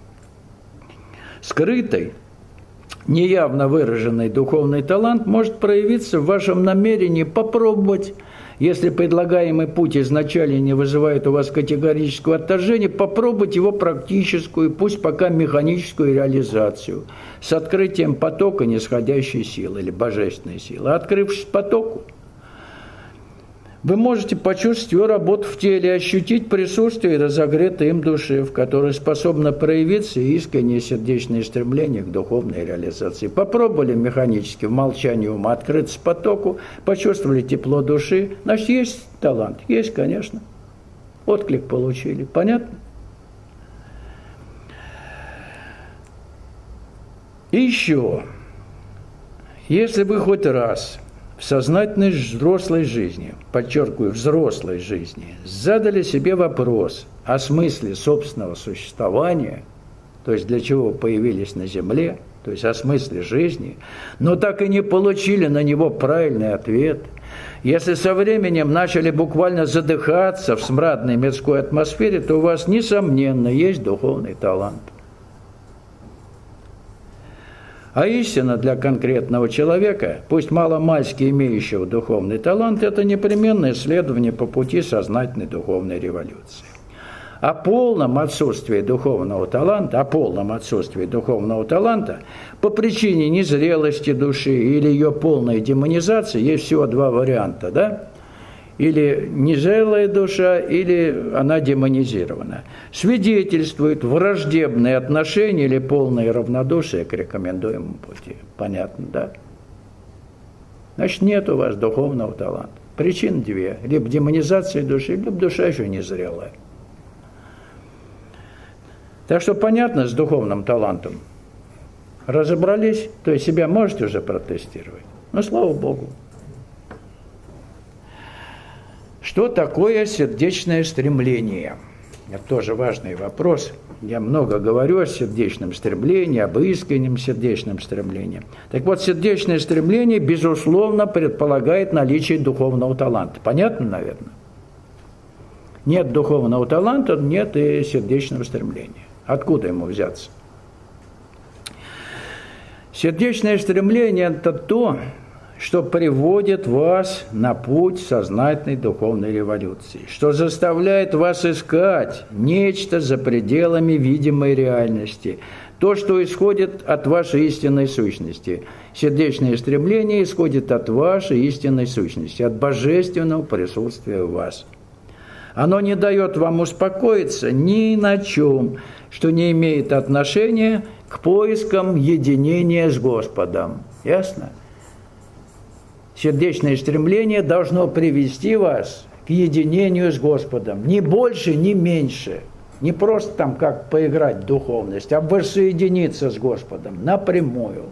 Скрытый, неявно выраженный духовный талант может проявиться в вашем намерении попробовать, если предлагаемый путь изначально не вызывает у вас категорического отторжения, попробовать его практическую, пусть пока механическую реализацию с открытием потока нисходящей силы или божественной силы. Открывшись потоку, вы можете почувствовать его работу в теле, ощутить присутствие разогретой им души, в которой способно проявиться искреннее сердечное стремление к духовной реализации. Попробовали механически в молчании ума открыться потоку, почувствовали тепло души. Значит, есть талант? Есть, конечно. Отклик получили. Понятно? И еще. Если вы хоть раз в сознательной взрослой жизни, подчеркиваю, взрослой жизни, задали себе вопрос о смысле собственного существования, то есть для чего вы появились на Земле, то есть о смысле жизни, но так и не получили на него правильный ответ, если со временем начали буквально задыхаться в смрадной мирской атмосфере, то у вас, несомненно, есть духовный талант. А истина для конкретного человека, пусть маломальски имеющего духовный талант, это непременное следование по пути сознательной духовной революции. О полном отсутствии духовного таланта, о полном отсутствии духовного таланта по причине незрелости души или ее полной демонизации есть всего два варианта, да? Или незрелая душа, или она демонизирована. Свидетельствует враждебные отношения или полное равнодушие к рекомендуемому пути. Понятно, да? Значит, нет у вас духовного таланта. Причин две. Либо демонизация души, либо душа еще незрелая. Так что понятно с духовным талантом. Разобрались, то есть себя можете уже протестировать. Ну, слава Богу. Что такое сердечное стремление? Это тоже важный вопрос. Я много говорю о сердечном стремлении, об искреннем сердечном стремлении. Так вот, сердечное стремление, безусловно, предполагает наличие духовного таланта. Понятно, наверное? Нет духовного таланта, нет и сердечного стремления. Откуда ему взяться? Сердечное стремление – это то, что приводит вас на путь сознательной духовной революции, что заставляет вас искать нечто за пределами видимой реальности, то, что исходит от вашей истинной сущности. Сердечное стремление исходит от вашей истинной сущности, от божественного присутствия в вас. Оно не дает вам успокоиться ни на чем, что не имеет отношения к поискам единения с Господом. Ясно? Сердечное стремление должно привести вас к единению с Господом. Ни больше, ни меньше. Не просто там как поиграть в духовность, а воссоединиться с Господом напрямую.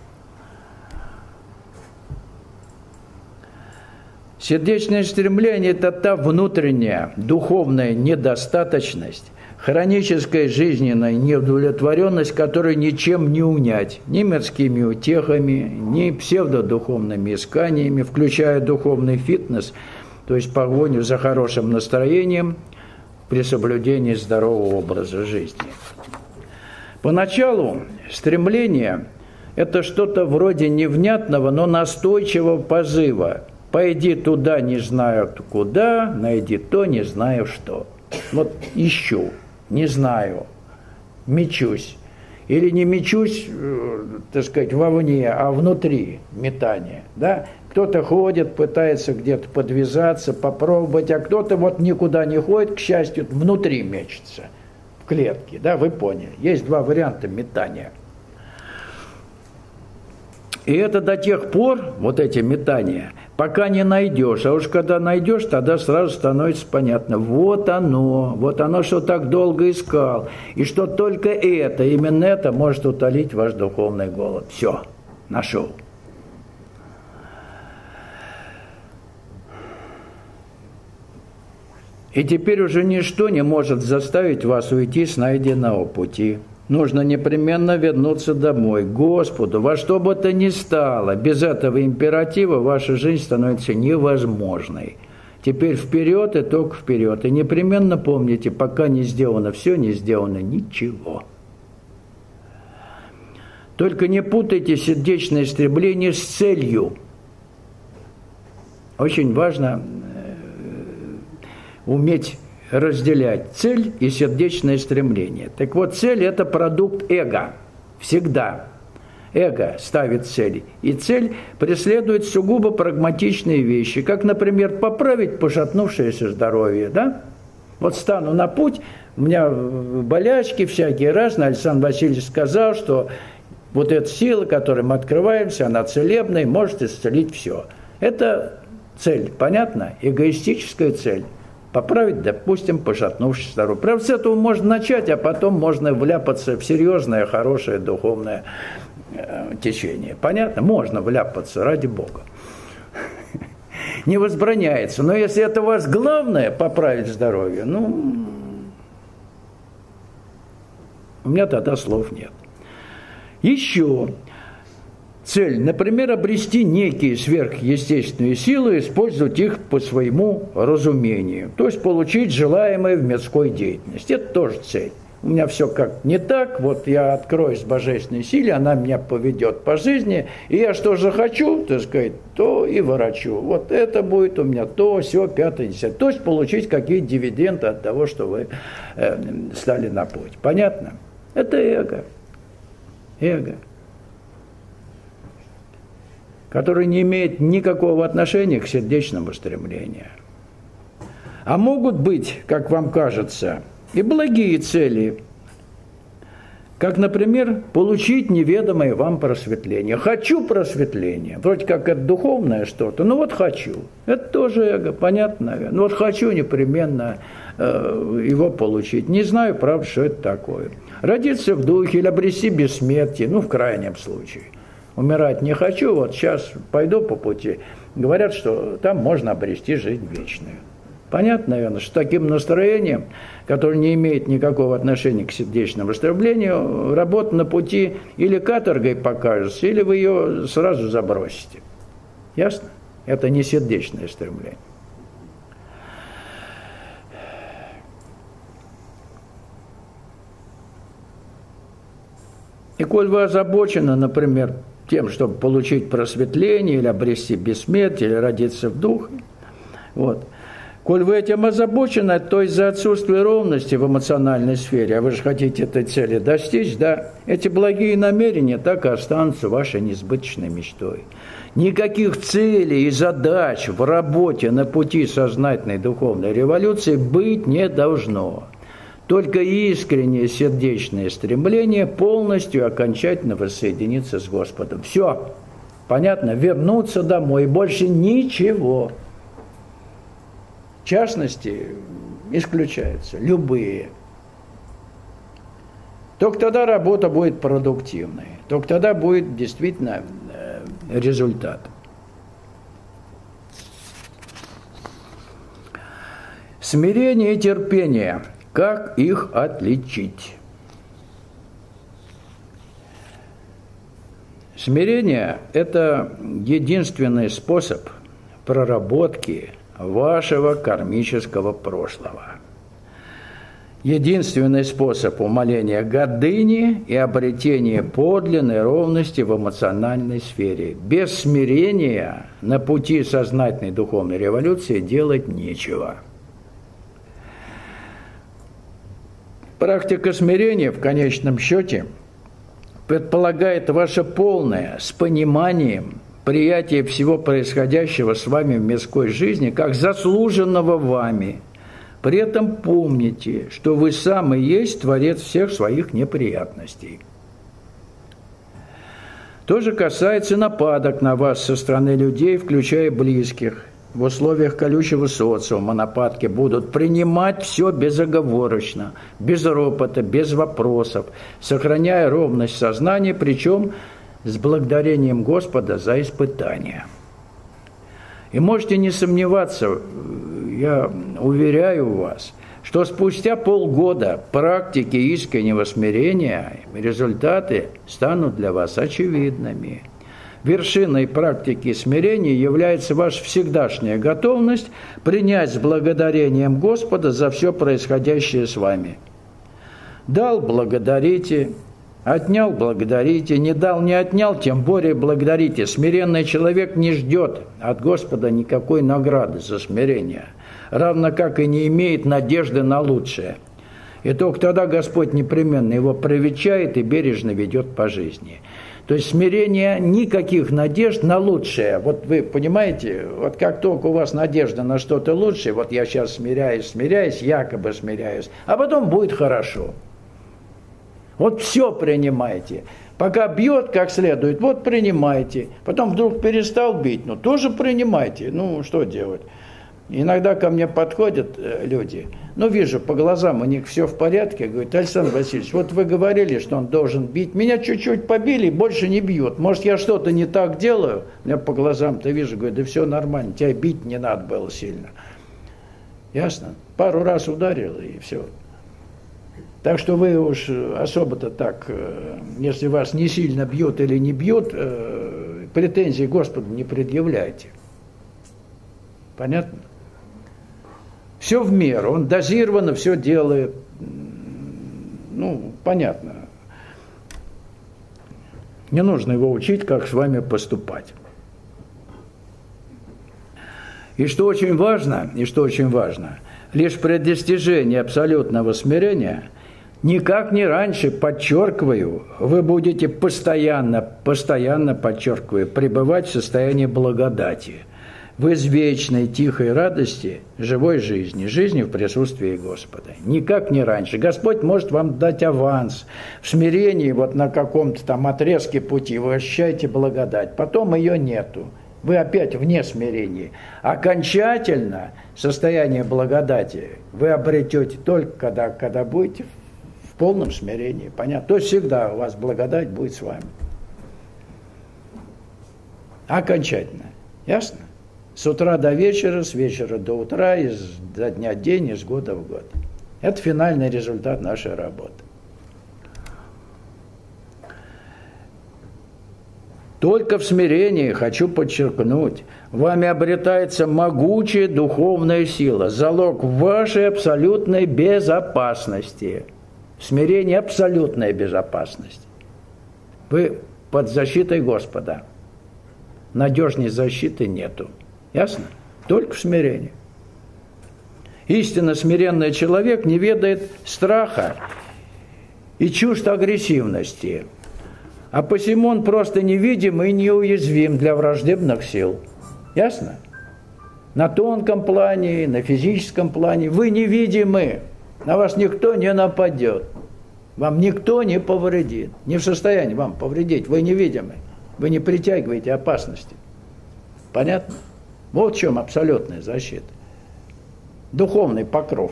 Сердечное стремление – это та внутренняя духовная недостаточность, хроническая жизненная неудовлетворенность, которую ничем не унять, ни мирскими утехами, ни псевдодуховными исканиями, включая духовный фитнес, то есть погоню за хорошим настроением при соблюдении здорового образа жизни. Поначалу стремление – это что-то вроде невнятного, но настойчивого позыва. «Пойди туда, не знаю куда, найди то, не знаю что». Вот ищу. Не знаю, мечусь. Или не мечусь, так сказать, вовне, а внутри метания. Да? Кто-то ходит, пытается где-то подвязаться, попробовать, а кто-то вот никуда не ходит, к счастью, внутри мечется, в клетке. Да? Вы поняли. Есть два варианта метания. И это до тех пор, вот эти метания, пока не найдешь. А уж когда найдешь, тогда сразу становится понятно. Вот оно, вот оно, что так долго искал. И что только это, именно это может утолить ваш духовный голод. Все, нашел. И теперь уже ничто не может заставить вас уйти с найденного пути. Нужно непременно вернуться домой, к Господу, во что бы то ни стало. Без этого императива ваша жизнь становится невозможной. Теперь вперед и только вперед. И непременно помните, пока не сделано все, не сделано ничего. Только не путайте сердечное стремление с целью. Очень важно уметь разделять цель и сердечное стремление. Так вот, цель – это продукт эго. Всегда. Эго ставит цель. И цель преследует сугубо прагматичные вещи, как, например, поправить пошатнувшееся здоровье. Да? Вот стану на путь, у меня болячки всякие разные. Александр Васильевич сказал, что вот эта сила, которой мы открываемся, она целебная, может исцелить все. Это цель, понятно? Эгоистическая цель. Поправить, допустим, пошатнувшееся здоровье. Правда, с этого можно начать, а потом можно вляпаться в серьезное, хорошее духовное э, течение. Понятно? Можно вляпаться, ради Бога. Не возбраняется. Но если это у вас главное, поправить здоровье, ну, у меня тогда слов нет. Еще цель, например, обрести некие сверхъестественные силы, использовать их по своему разумению. То есть получить желаемое в мирской деятельности. Это тоже цель. У меня все как не так, вот я откроюсь божественной силе, она меня поведет по жизни, и я что захочу, так сказать, то и ворочу. Вот это будет у меня то, все, пятое, десятое. То есть получить какие-то дивиденды от того, что вы э, стали на путь. Понятно? Это эго. Эго. Которое не имеет никакого отношения к сердечному стремлению. А могут быть, как вам кажется, и благие цели, как, например, получить неведомое вам просветление. Хочу просветления, вроде как это духовное что-то, ну вот хочу. Это тоже эго, понятно. Ну вот хочу непременно э, его получить. Не знаю, правда, что это такое. Родиться в духе или обрести бессмертие, ну в крайнем случае. Умирать не хочу, вот сейчас пойду по пути. Говорят, что там можно обрести жизнь вечную. Понятно, наверное, что таким настроением, которое не имеет никакого отношения к сердечному стремлению, работа на пути или каторгой покажется, или вы ее сразу забросите. Ясно? Это не сердечное стремление. И коль вы озабочены, например, тем, чтобы получить просветление, или обрести бессмертие, или родиться в духе, вот, коль вы этим озабочены, то из-за отсутствия ровности в эмоциональной сфере, а вы же хотите этой цели достичь, да, эти благие намерения так и останутся вашей несбыточной мечтой. Никаких целей и задач в работе на пути сознательной духовной революции быть не должно. Только искреннее сердечное стремление полностью и окончательно воссоединиться с Господом. Все, понятно, вернуться домой, и больше ничего. Частности исключаются, любые. Только тогда работа будет продуктивной, только тогда будет действительно результат. Смирение и терпение. Как их отличить? Смирение – это единственный способ проработки вашего кармического прошлого. Единственный способ умаления гордыни и обретения подлинной ровности в эмоциональной сфере. Без смирения на пути сознательной духовной революции делать нечего. Практика смирения в конечном счете предполагает ваше полное, с пониманием, приятие всего происходящего с вами в мирской жизни, как заслуженного вами. При этом помните, что вы сам и есть творец всех своих неприятностей. То же касается нападок на вас со стороны людей, включая близких. В условиях колючего социума нападки будут принимать все безоговорочно, без ропота, без вопросов, сохраняя ровность сознания, причем с благодарением Господа за испытания. И можете не сомневаться, я уверяю вас, что спустя полгода практики искреннего смирения результаты станут для вас очевидными. Вершиной практики смирения является ваша всегдашняя готовность принять с благодарением Господа за все происходящее с вами. Дал – благодарите, отнял – благодарите, не дал – не отнял, тем более благодарите. Смиренный человек не ждет от Господа никакой награды за смирение, равно как и не имеет надежды на лучшее. И только тогда Господь непременно его привечает и бережно ведет по жизни. То есть смирение, никаких надежд на лучшее. Вот вы понимаете, вот как только у вас надежда на что-то лучшее, вот я сейчас смиряюсь, смиряюсь, якобы смиряюсь, а потом будет хорошо. Вот все принимайте. Пока бьет как следует, вот принимайте. Потом вдруг перестал бить, ну тоже принимайте. Ну что делать? Иногда ко мне подходят люди, ну, вижу, по глазам у них все в порядке, говорят: Александр Васильевич, вот вы говорили, что он должен бить, меня чуть-чуть побили, больше не бьют, может, я что-то не так делаю, я по глазам-то вижу, говорю: да все нормально, тебя бить не надо было сильно. Ясно? Пару раз ударил, и все. Так что вы уж особо-то так, если вас не сильно бьют или не бьют, претензий Господу не предъявляйте. Понятно? Все в меру, он дозированно все делает. Ну, понятно. Не нужно его учить, как с вами поступать. И что очень важно, и что очень важно, лишь при достижении абсолютного смирения, никак не раньше, подчеркиваю, вы будете постоянно, постоянно, подчеркиваю, пребывать в состоянии благодати, в извечной тихой радости живой жизни, жизни в присутствии Господа. Никак не раньше. Господь может вам дать аванс в смирении, вот на каком-то там отрезке пути, вы ощущаете благодать, потом ее нету. Вы опять вне смирения. Окончательно состояние благодати вы обретете только когда, когда будете в полном смирении. Понятно? То есть всегда у вас благодать будет с вами. Окончательно. Ясно? С утра до вечера, с вечера до утра, из до дня в день, из года в год. Это финальный результат нашей работы. Только в смирении, хочу подчеркнуть, вами обретается могучая духовная сила, залог вашей абсолютной безопасности. В смирении абсолютная безопасность. Вы под защитой Господа. Надежней защиты нету. Ясно? Только в смирении. Истинно смиренный человек не ведает страха и чувств агрессивности. А посему он просто невидим и неуязвим для враждебных сил. Ясно? На тонком плане, на физическом плане вы невидимы. На вас никто не нападет. Вам никто не повредит. Не в состоянии вам повредить. Вы невидимы. Вы не притягиваете опасности. Понятно? Вот в чем абсолютная защита. Духовный покров.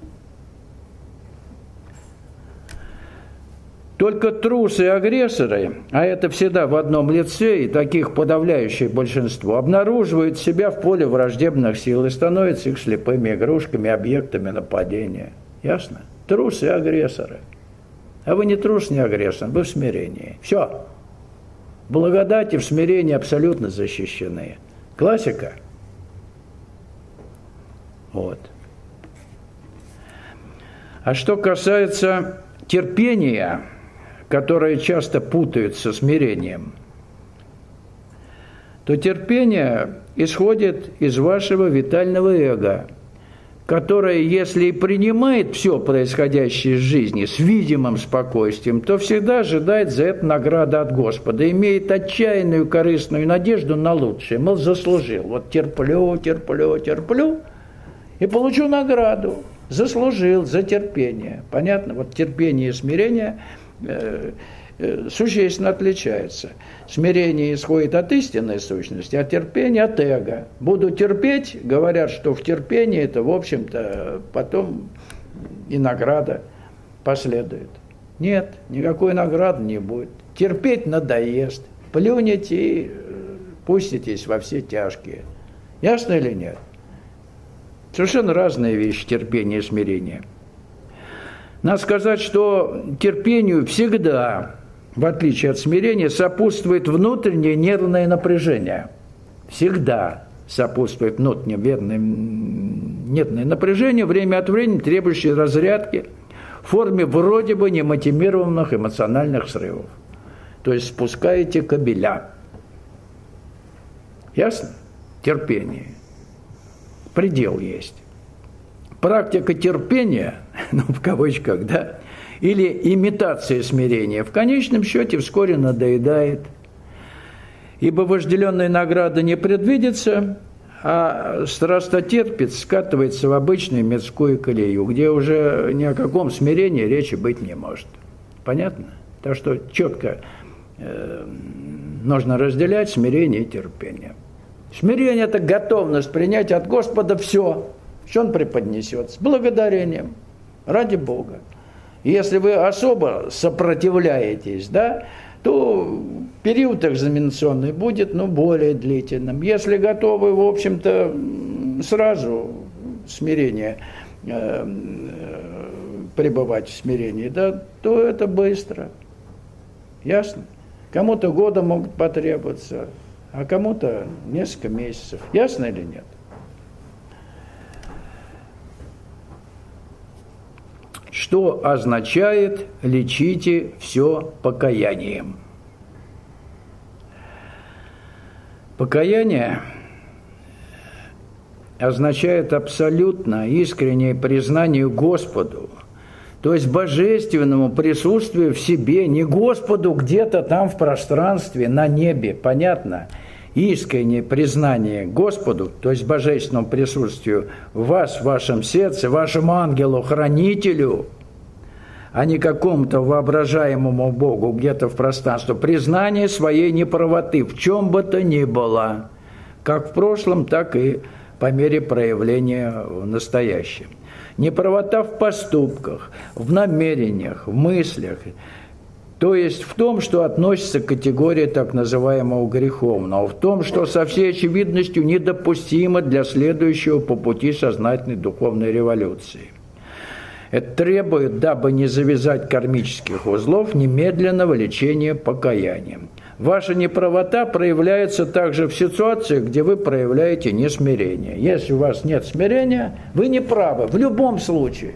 Только трусы и агрессоры, а это всегда в одном лице, и таких подавляющее большинство, обнаруживают себя в поле враждебных сил и становятся их слепыми игрушками, объектами нападения. Ясно? Трусы и агрессоры. А вы не трус, не агрессор, вы в смирении. Все. В благодати, в смирении абсолютно защищены. Классика. Вот. А что касается терпения, которое часто путают со смирением, то терпение исходит из вашего витального эго, которое, если и принимает все происходящее в жизни с видимым спокойствием, то всегда ожидает за это награды от Господа, имеет отчаянную корыстную надежду на лучшее, мол, заслужил. Вот терплю, терплю, терплю, и получу награду. Заслужил за терпение. Понятно? Вот терпение и смирение э, э, существенно отличаются. Смирение исходит от истинной сущности, а терпение от эго. Буду терпеть, говорят, что в терпении это, в общем-то, потом и награда последует. Нет, никакой награды не будет. Терпеть надоест. Плюнете и пуститесь во все тяжкие. Ясно или нет? Совершенно разные вещи, терпение и смирение. Надо сказать, что терпению всегда, в отличие от смирения, сопутствует внутреннее нервное напряжение. Всегда сопутствует внутреннее нервное напряжение, время от времени требующее разрядки в форме вроде бы немотивированных эмоциональных срывов. То есть спускаете кабеля. Ясно? Терпение. Предел есть. Практика терпения, ну, в кавычках, да, или имитация смирения, в конечном счете вскоре надоедает, ибо вожделенная награда не предвидится, а страстотерпец скатывается в обычную мирскую колею, где уже ни о каком смирении речи быть не может. Понятно? Так что четко э, нужно разделять смирение и терпение. Смирение – это готовность принять от Господа все, что Он преподнесет, с благодарением, ради Бога. Если вы особо сопротивляетесь, да, то период экзаменационный будет, ну, более длительным. Если готовы, в общем-то, сразу смирение, э, пребывать в смирении, да, то это быстро. Ясно? Кому-то года могут потребоваться, а кому-то несколько месяцев. Ясно или нет? Что означает «лечите все покаянием»? Покаяние означает абсолютно искреннее признание Господу, то есть божественному присутствию в себе, не Господу где-то там в пространстве, на небе, понятно? Искреннее признание Господу, то есть божественному присутствию в вас, в вашем сердце, вашему ангелу-хранителю, а не какому-то воображаемому Богу где-то в пространстве. Признание своей неправоты в чем бы то ни было, как в прошлом, так и по мере проявления в настоящем. Неправота в поступках, в намерениях, в мыслях, то есть в том, что относится к категории так называемого греховного, в том, что со всей очевидностью недопустимо для следующего по пути сознательной духовной революции. Это требует, дабы не завязать кармических узлов, немедленного лечения покаянием. Ваша неправота проявляется также в ситуациях, где вы проявляете несмирение. Если у вас нет смирения, вы не правы в любом случае.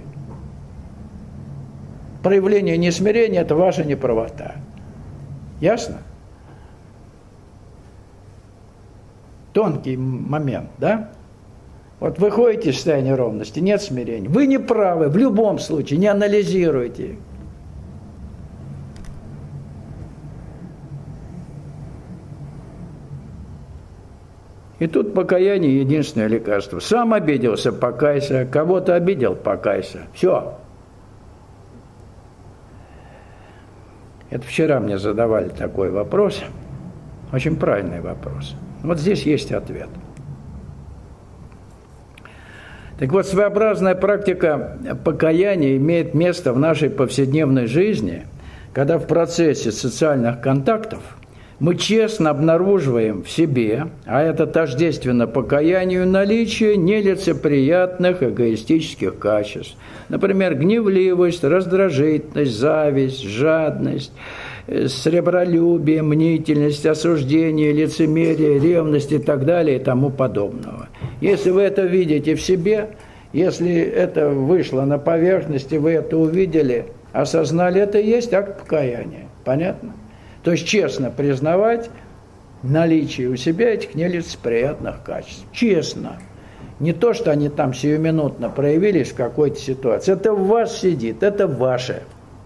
Проявление несмирения – это ваша неправота. Ясно? Тонкий момент, да? Вот вы ходите в состоянии ровности, нет смирения. Вы не правы в любом случае, не анализируйте. И тут покаяние – единственное лекарство. Сам обиделся – покайся, кого-то обидел – покайся. Все. Это вчера мне задавали такой вопрос, очень правильный вопрос. Вот здесь есть ответ. Так вот, своеобразная практика покаяния имеет место в нашей повседневной жизни, когда в процессе социальных контактов мы честно обнаруживаем в себе, а это тождественно покаянию, наличие нелицеприятных эгоистических качеств. Например, гневливость, раздражительность, зависть, жадность, сребролюбие, мнительность, осуждение, лицемерие, ревность и так далее и тому подобного. Если вы это видите в себе, если это вышло на поверхность, и вы это увидели, осознали, это и есть акт покаяния. Понятно? То есть честно признавать наличие у себя этих нелицеприятных качеств. Честно. Не то, что они там сиюминутно проявились в какой-то ситуации. Это в вас сидит, это ваше.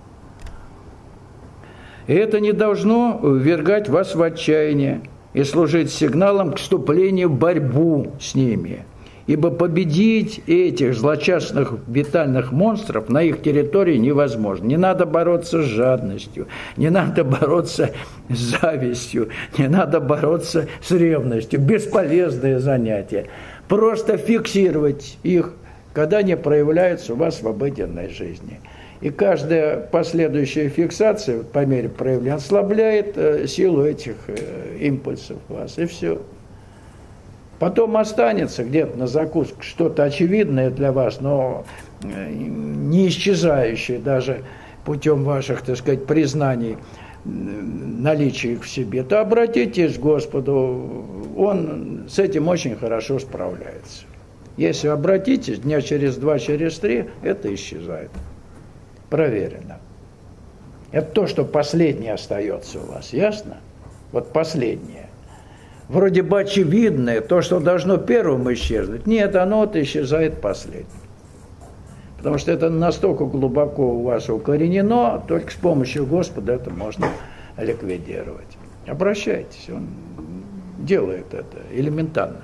И это не должно ввергать вас в отчаяние и служить сигналом к вступлению в борьбу с ними. Ибо победить этих злочастных витальных монстров на их территории невозможно. Не надо бороться с жадностью, не надо бороться с завистью, не надо бороться с ревностью. Бесполезные занятия. Просто фиксировать их, когда они проявляются у вас в обыденной жизни. И каждая последующая фиксация по мере проявления ослабляет силу этих импульсов у вас, и все. Потом останется где-то на закуску что-то очевидное для вас, но не исчезающее даже путем ваших, так сказать, признаний наличия их в себе, то обратитесь к Господу, Он с этим очень хорошо справляется. Если обратитесь, дня через два, через три, это исчезает. Проверено. Это то, что последнее остается у вас, ясно? Вот последнее. Вроде бы очевидное, то, что должно первым исчезнуть. Нет, оно вот исчезает последним. Потому что это настолько глубоко у вас укоренено, только с помощью Господа это можно ликвидировать. Обращайтесь, Он делает это элементарно.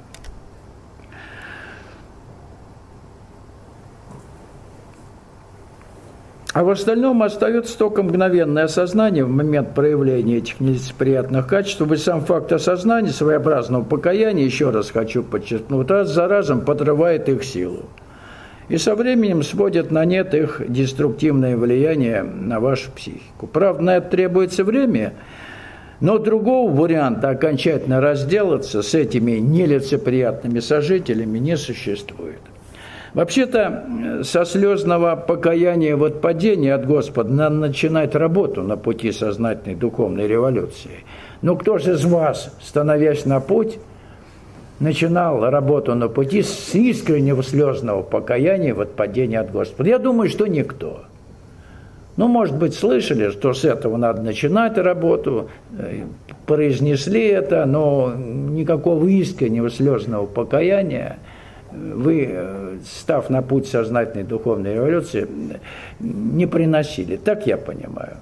А в остальном остается только мгновенное осознание в момент проявления этих нелицеприятных качеств, чтобы сам факт осознания своеобразного покаяния, еще раз хочу подчеркнуть, раз за разом подрывает их силу. И со временем сводит на нет их деструктивное влияние на вашу психику. Правда, на это требуется время, но другого варианта окончательно разделаться с этими нелицеприятными сожителями не существует. Вообще-то, со слезного покаяния в отпадении от Господа надо начинать работу на пути сознательной духовной революции. Но кто же из вас, становясь на путь, начинал работу на пути с искреннего слезного покаяния в отпадении от Господа? Я думаю, что никто. Ну, может быть, слышали, что с этого надо начинать работу, произнесли это, но никакого искреннего слезного покаяния вы, став на путь сознательной духовной революции, не приносили. Так я понимаю.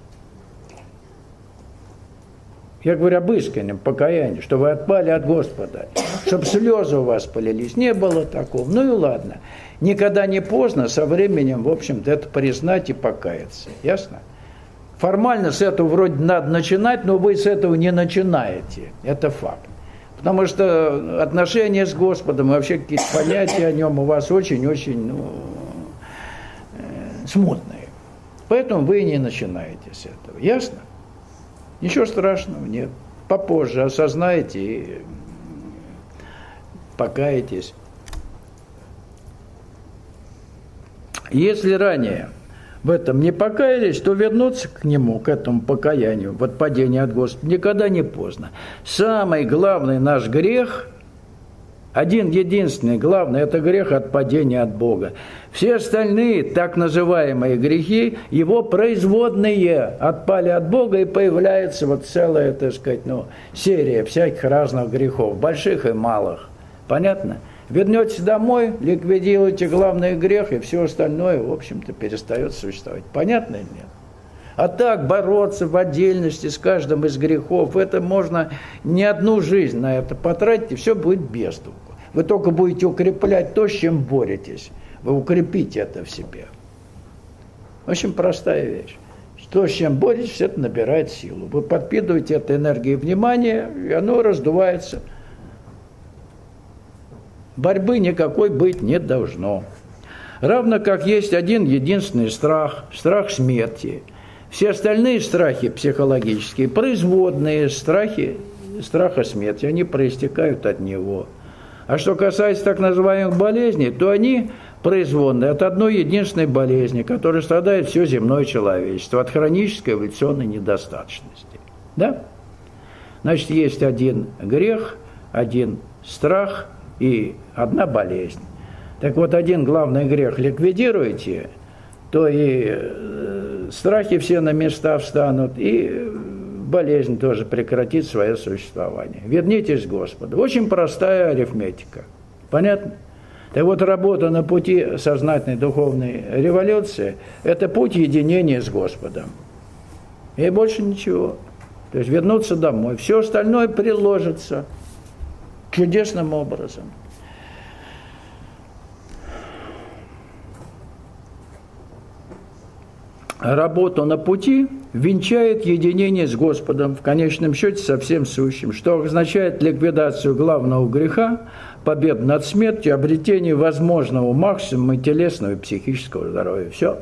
Я говорю об искреннем покаянии, что вы отпали от Господа, чтобы слезы у вас полились. Не было такого. Ну и ладно. Никогда не поздно со временем, в общем-то, это признать и покаяться. Ясно? Формально с этого вроде надо начинать, но вы с этого не начинаете. Это факт. Потому что отношения с Господом, вообще какие-то понятия о нем у вас очень-очень ну, э, смутные. Поэтому вы и не начинаете с этого. Ясно? Ничего страшного нет. Попозже осознаете и покаетесь. Если ранее в этом не покаялись, то вернуться к нему, к этому покаянию, в отпадении от Господа, никогда не поздно. Самый главный наш грех, один единственный главный, это грех отпадения от Бога. Все остальные так называемые грехи, его производные, отпали от Бога, и появляется вот целая, так сказать, ну, серия всяких разных грехов, больших и малых. Понятно? Вернетесь домой, ликвидируете главный грех, и все остальное, в общем-то, перестает существовать. Понятно или нет? А так бороться в отдельности с каждым из грехов, это можно не одну жизнь на это потратить, и все будет без толку. Вы только будете укреплять то, с чем боретесь. Вы укрепите это в себе. Очень простая вещь. То, с чем боретесь, это набирает силу. Вы подпитываете этой энергией внимания, и оно раздувается. Борьбы никакой быть не должно. Равно как есть один единственный страх, страх смерти. Все остальные страхи психологические, производные страхи, страха смерти, они проистекают от него. А что касается так называемых болезней, то они производные от одной единственной болезни, которой страдает все земное человечество, от хронической эволюционной недостаточности. Да? Значит, есть один грех, один страх и одна болезнь. Так вот, один главный грех ликвидируете, то и страхи все на места встанут, и болезнь тоже прекратит свое существование. Вернитесь к Господу. Очень простая арифметика. Понятно? Так вот, работа на пути сознательной духовной революции – это путь единения с Господом. И больше ничего. То есть вернуться домой. Все остальное приложится чудесным образом. Работу на пути венчает единение с Господом, в конечном счете со всем сущим, что означает ликвидацию главного греха, победу над смертью, обретение возможного максимума телесного и психического здоровья. Все.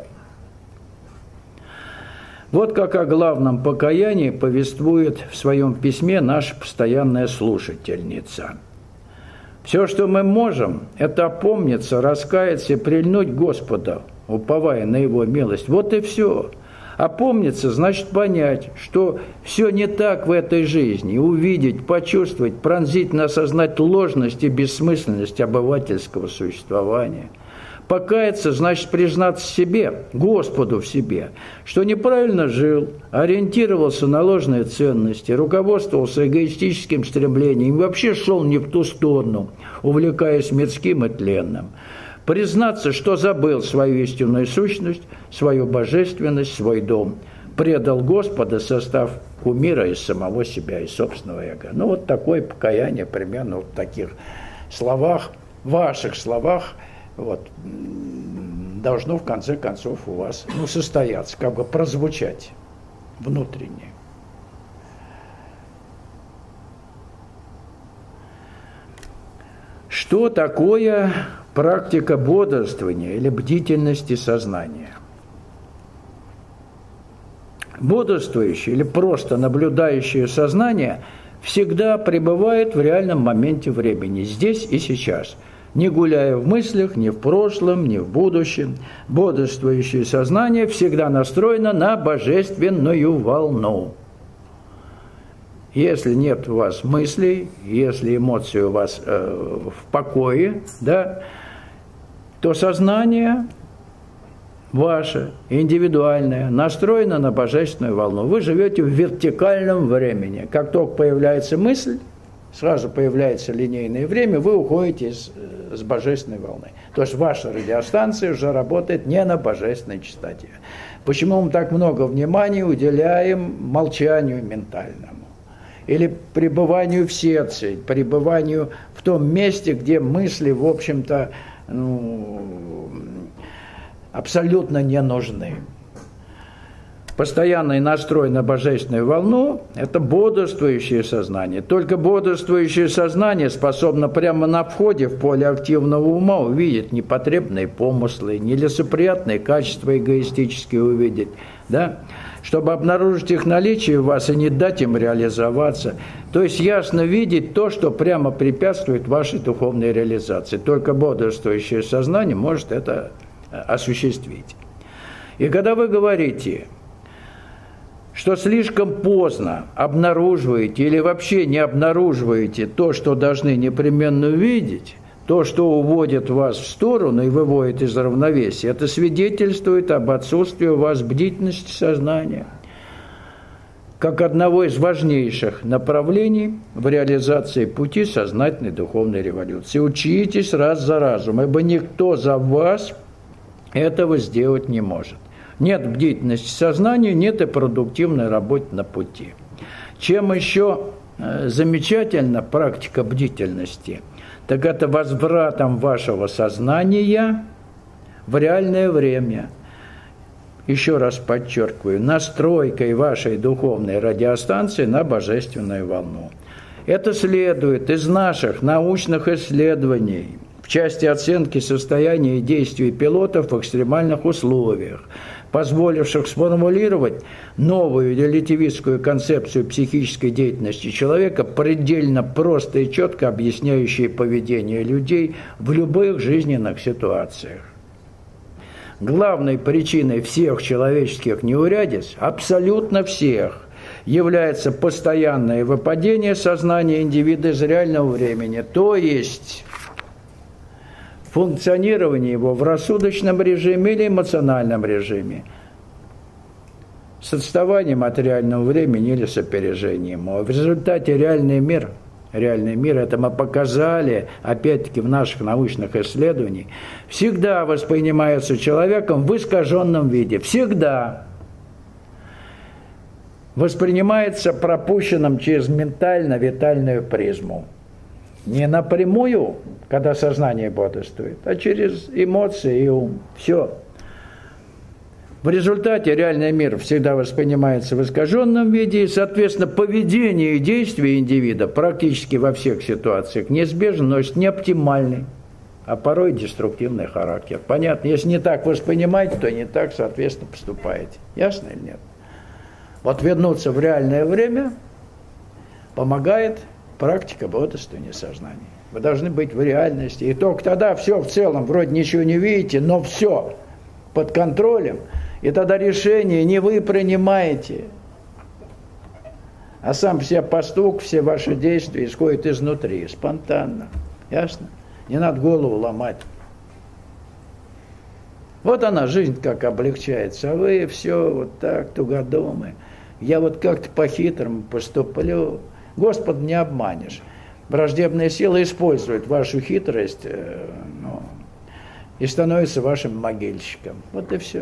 Вот как о главном покаянии повествует в своем письме наша постоянная слушательница. Все, что мы можем, это опомниться, раскаяться и прильнуть к Господу, уповая на Его милость. Вот и все. Опомниться значит понять, что все не так в этой жизни, увидеть, почувствовать, пронзительно осознать ложность и бессмысленность обывательского существования. Покаяться значит признаться себе, Господу в себе, что неправильно жил, ориентировался на ложные ценности, руководствовался эгоистическим стремлением и вообще шел не в ту сторону, увлекаясь мирским и тленным. Признаться, что забыл свою истинную сущность, свою божественность, свой дом, предал Господа, состав кумира из самого себя, из собственного эго. Ну, вот такое покаяние, примерно вот в таких словах, в ваших словах, вот, должно в конце концов у вас ну, состояться, как бы прозвучать внутренне. Что такое практика бодрствования или бдительности сознания? Бодрствующее или просто наблюдающее сознание всегда пребывает в реальном моменте времени, здесь и сейчас, не гуляя в мыслях, ни в прошлом, ни в будущем. Бодрствующее сознание всегда настроено на божественную волну. Если нет у вас мыслей, если эмоции у вас э, в покое, да, то сознание ваше, индивидуальное, настроено на божественную волну. Вы живете в вертикальном времени. Как только появляется мысль, сразу появляется линейное время, вы уходите с, с божественной волны. То есть ваша радиостанция уже работает не на божественной частоте. Почему мы так много внимания уделяем молчанию ментальному? Или пребыванию в сердце, пребыванию в том месте, где мысли, в общем-то, ну, абсолютно не нужны. Постоянный настрой на божественную волну – это бодрствующее сознание. Только бодрствующее сознание способно прямо на входе в поле активного ума увидеть непотребные помыслы, нелицеприятные качества эгоистические увидеть, да? Чтобы обнаружить их наличие у вас и не дать им реализоваться. То есть ясно видеть то, что прямо препятствует вашей духовной реализации. Только бодрствующее сознание может это осуществить. И когда вы говорите, что слишком поздно обнаруживаете или вообще не обнаруживаете то, что должны непременно увидеть, то, что уводит вас в сторону и выводит из равновесия, это свидетельствует об отсутствии у вас бдительности сознания, как одного из важнейших направлений в реализации пути сознательной духовной революции. Учитесь раз за разом, ибо никто за вас этого сделать не может. Нет бдительности сознания, нет и продуктивной работы на пути. Чем еще замечательна практика бдительности, так это возвратом вашего сознания в реальное время. Еще раз подчеркиваю, настройкой вашей духовной радиостанции на божественную волну. Это следует из наших научных исследований в части оценки состояния и действий пилотов в экстремальных условиях, позволивших сформулировать новую релятивистскую концепцию психической деятельности человека, предельно просто и четко объясняющую поведение людей в любых жизненных ситуациях. Главной причиной всех человеческих неурядиц, абсолютно всех, является постоянное выпадение сознания индивида из реального времени, то есть функционирование его в рассудочном режиме или эмоциональном режиме, с отставанием от реального времени или с опережением. В результате реальный мир, реальный мир, это мы показали, опять-таки, в наших научных исследованиях, всегда воспринимается человеком в искаженном виде. Всегда воспринимается пропущенным через ментально-витальную призму. Не напрямую, когда сознание бодрствует, а через эмоции и ум. Все. В результате реальный мир всегда воспринимается в искаженном виде, и, соответственно, поведение и действия индивида практически во всех ситуациях неизбежно носит не оптимальный, а порой деструктивный характер. Понятно? Если не так воспринимаете, то не так, соответственно, поступаете. Ясно или нет? Вот вернуться в реальное время помогает практика бодрствования сознания. Вы должны быть в реальности. И только тогда все в целом, вроде ничего не видите, но все под контролем. И тогда решение не вы принимаете, а сам все поступок, все ваши действия исходят изнутри, спонтанно. Ясно? Не надо голову ломать. Вот она, жизнь как облегчается. А вы все вот так, тугодумы. Я вот как-то по-хитрому поступлю. Господа не обманешь. Враждебная сила использует вашу хитрость, э, ну, и становится вашим могильщиком. Вот и все.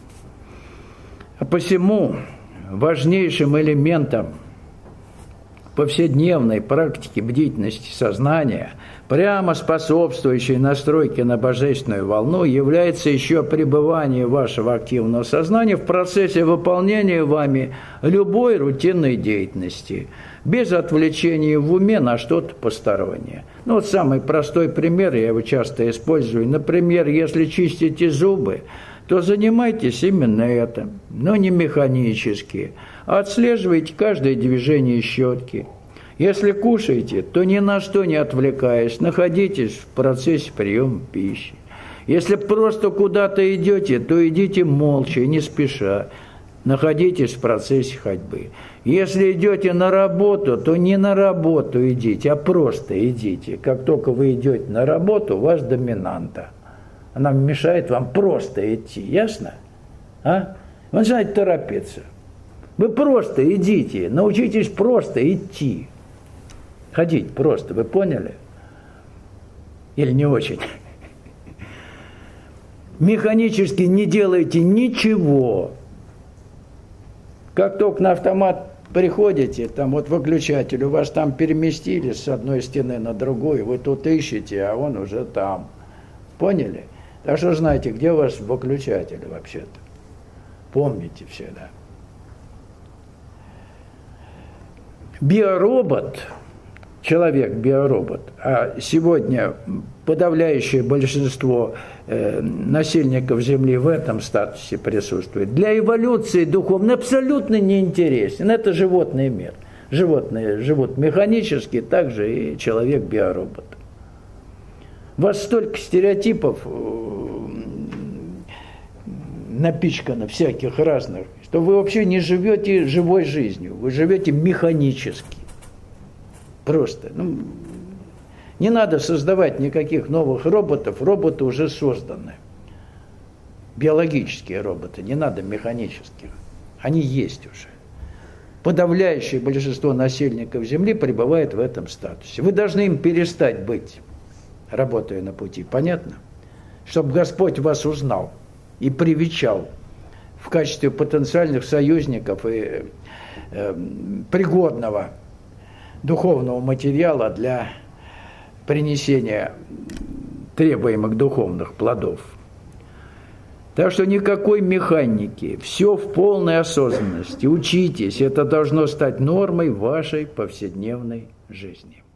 А посему важнейшим элементом повседневной практике бдительности сознания, прямо способствующей настройке на божественную волну, является еще пребывание вашего активного сознания в процессе выполнения вами любой рутинной деятельности, без отвлечения в уме на что-то постороннее. Ну вот самый простой пример, я его часто использую. Например, если чистите зубы, то занимайтесь именно этим, но не механически, а отслеживайте каждое движение щетки. Если кушаете, то ни на что не отвлекаясь, находитесь в процессе приема пищи. Если просто куда-то идете, то идите молча и не спеша, находитесь в процессе ходьбы. Если идете на работу, то не на работу идите, а просто идите. Как только вы идете на работу, ваш доминанта. Она мешает вам просто идти, ясно? А? Вы начинаете торопиться. Вы просто идите, научитесь просто идти. Ходить просто, вы поняли? Или не очень? Механически не делайте ничего. Как только на автомат приходите, там вот выключатель, у вас там переместили с одной стены на другую, вы тут ищете, а он уже там. Поняли? Так что знаете, где у вас выключатель вообще-то? Помните всегда. Биоробот, человек биоробот, а сегодня подавляющее большинство э, насильников Земли в этом статусе присутствует, для эволюции духовной абсолютно не интересен. Это животный мир. Животные живут механически, так же и человек биоробот. У вас столько стереотипов напичкано всяких разных, что вы вообще не живете живой жизнью, вы живете механически. Просто. Ну, не надо создавать никаких новых роботов, роботы уже созданы. Биологические роботы, не надо механических. Они есть уже. Подавляющее большинство насильников Земли пребывает в этом статусе. Вы должны им перестать быть, работая на пути. Понятно? Чтобы Господь вас узнал и привечал в качестве потенциальных союзников и э, пригодного духовного материала для принесения требуемых духовных плодов. Так что никакой механики, все в полной осознанности. Учитесь, это должно стать нормой вашей повседневной жизни.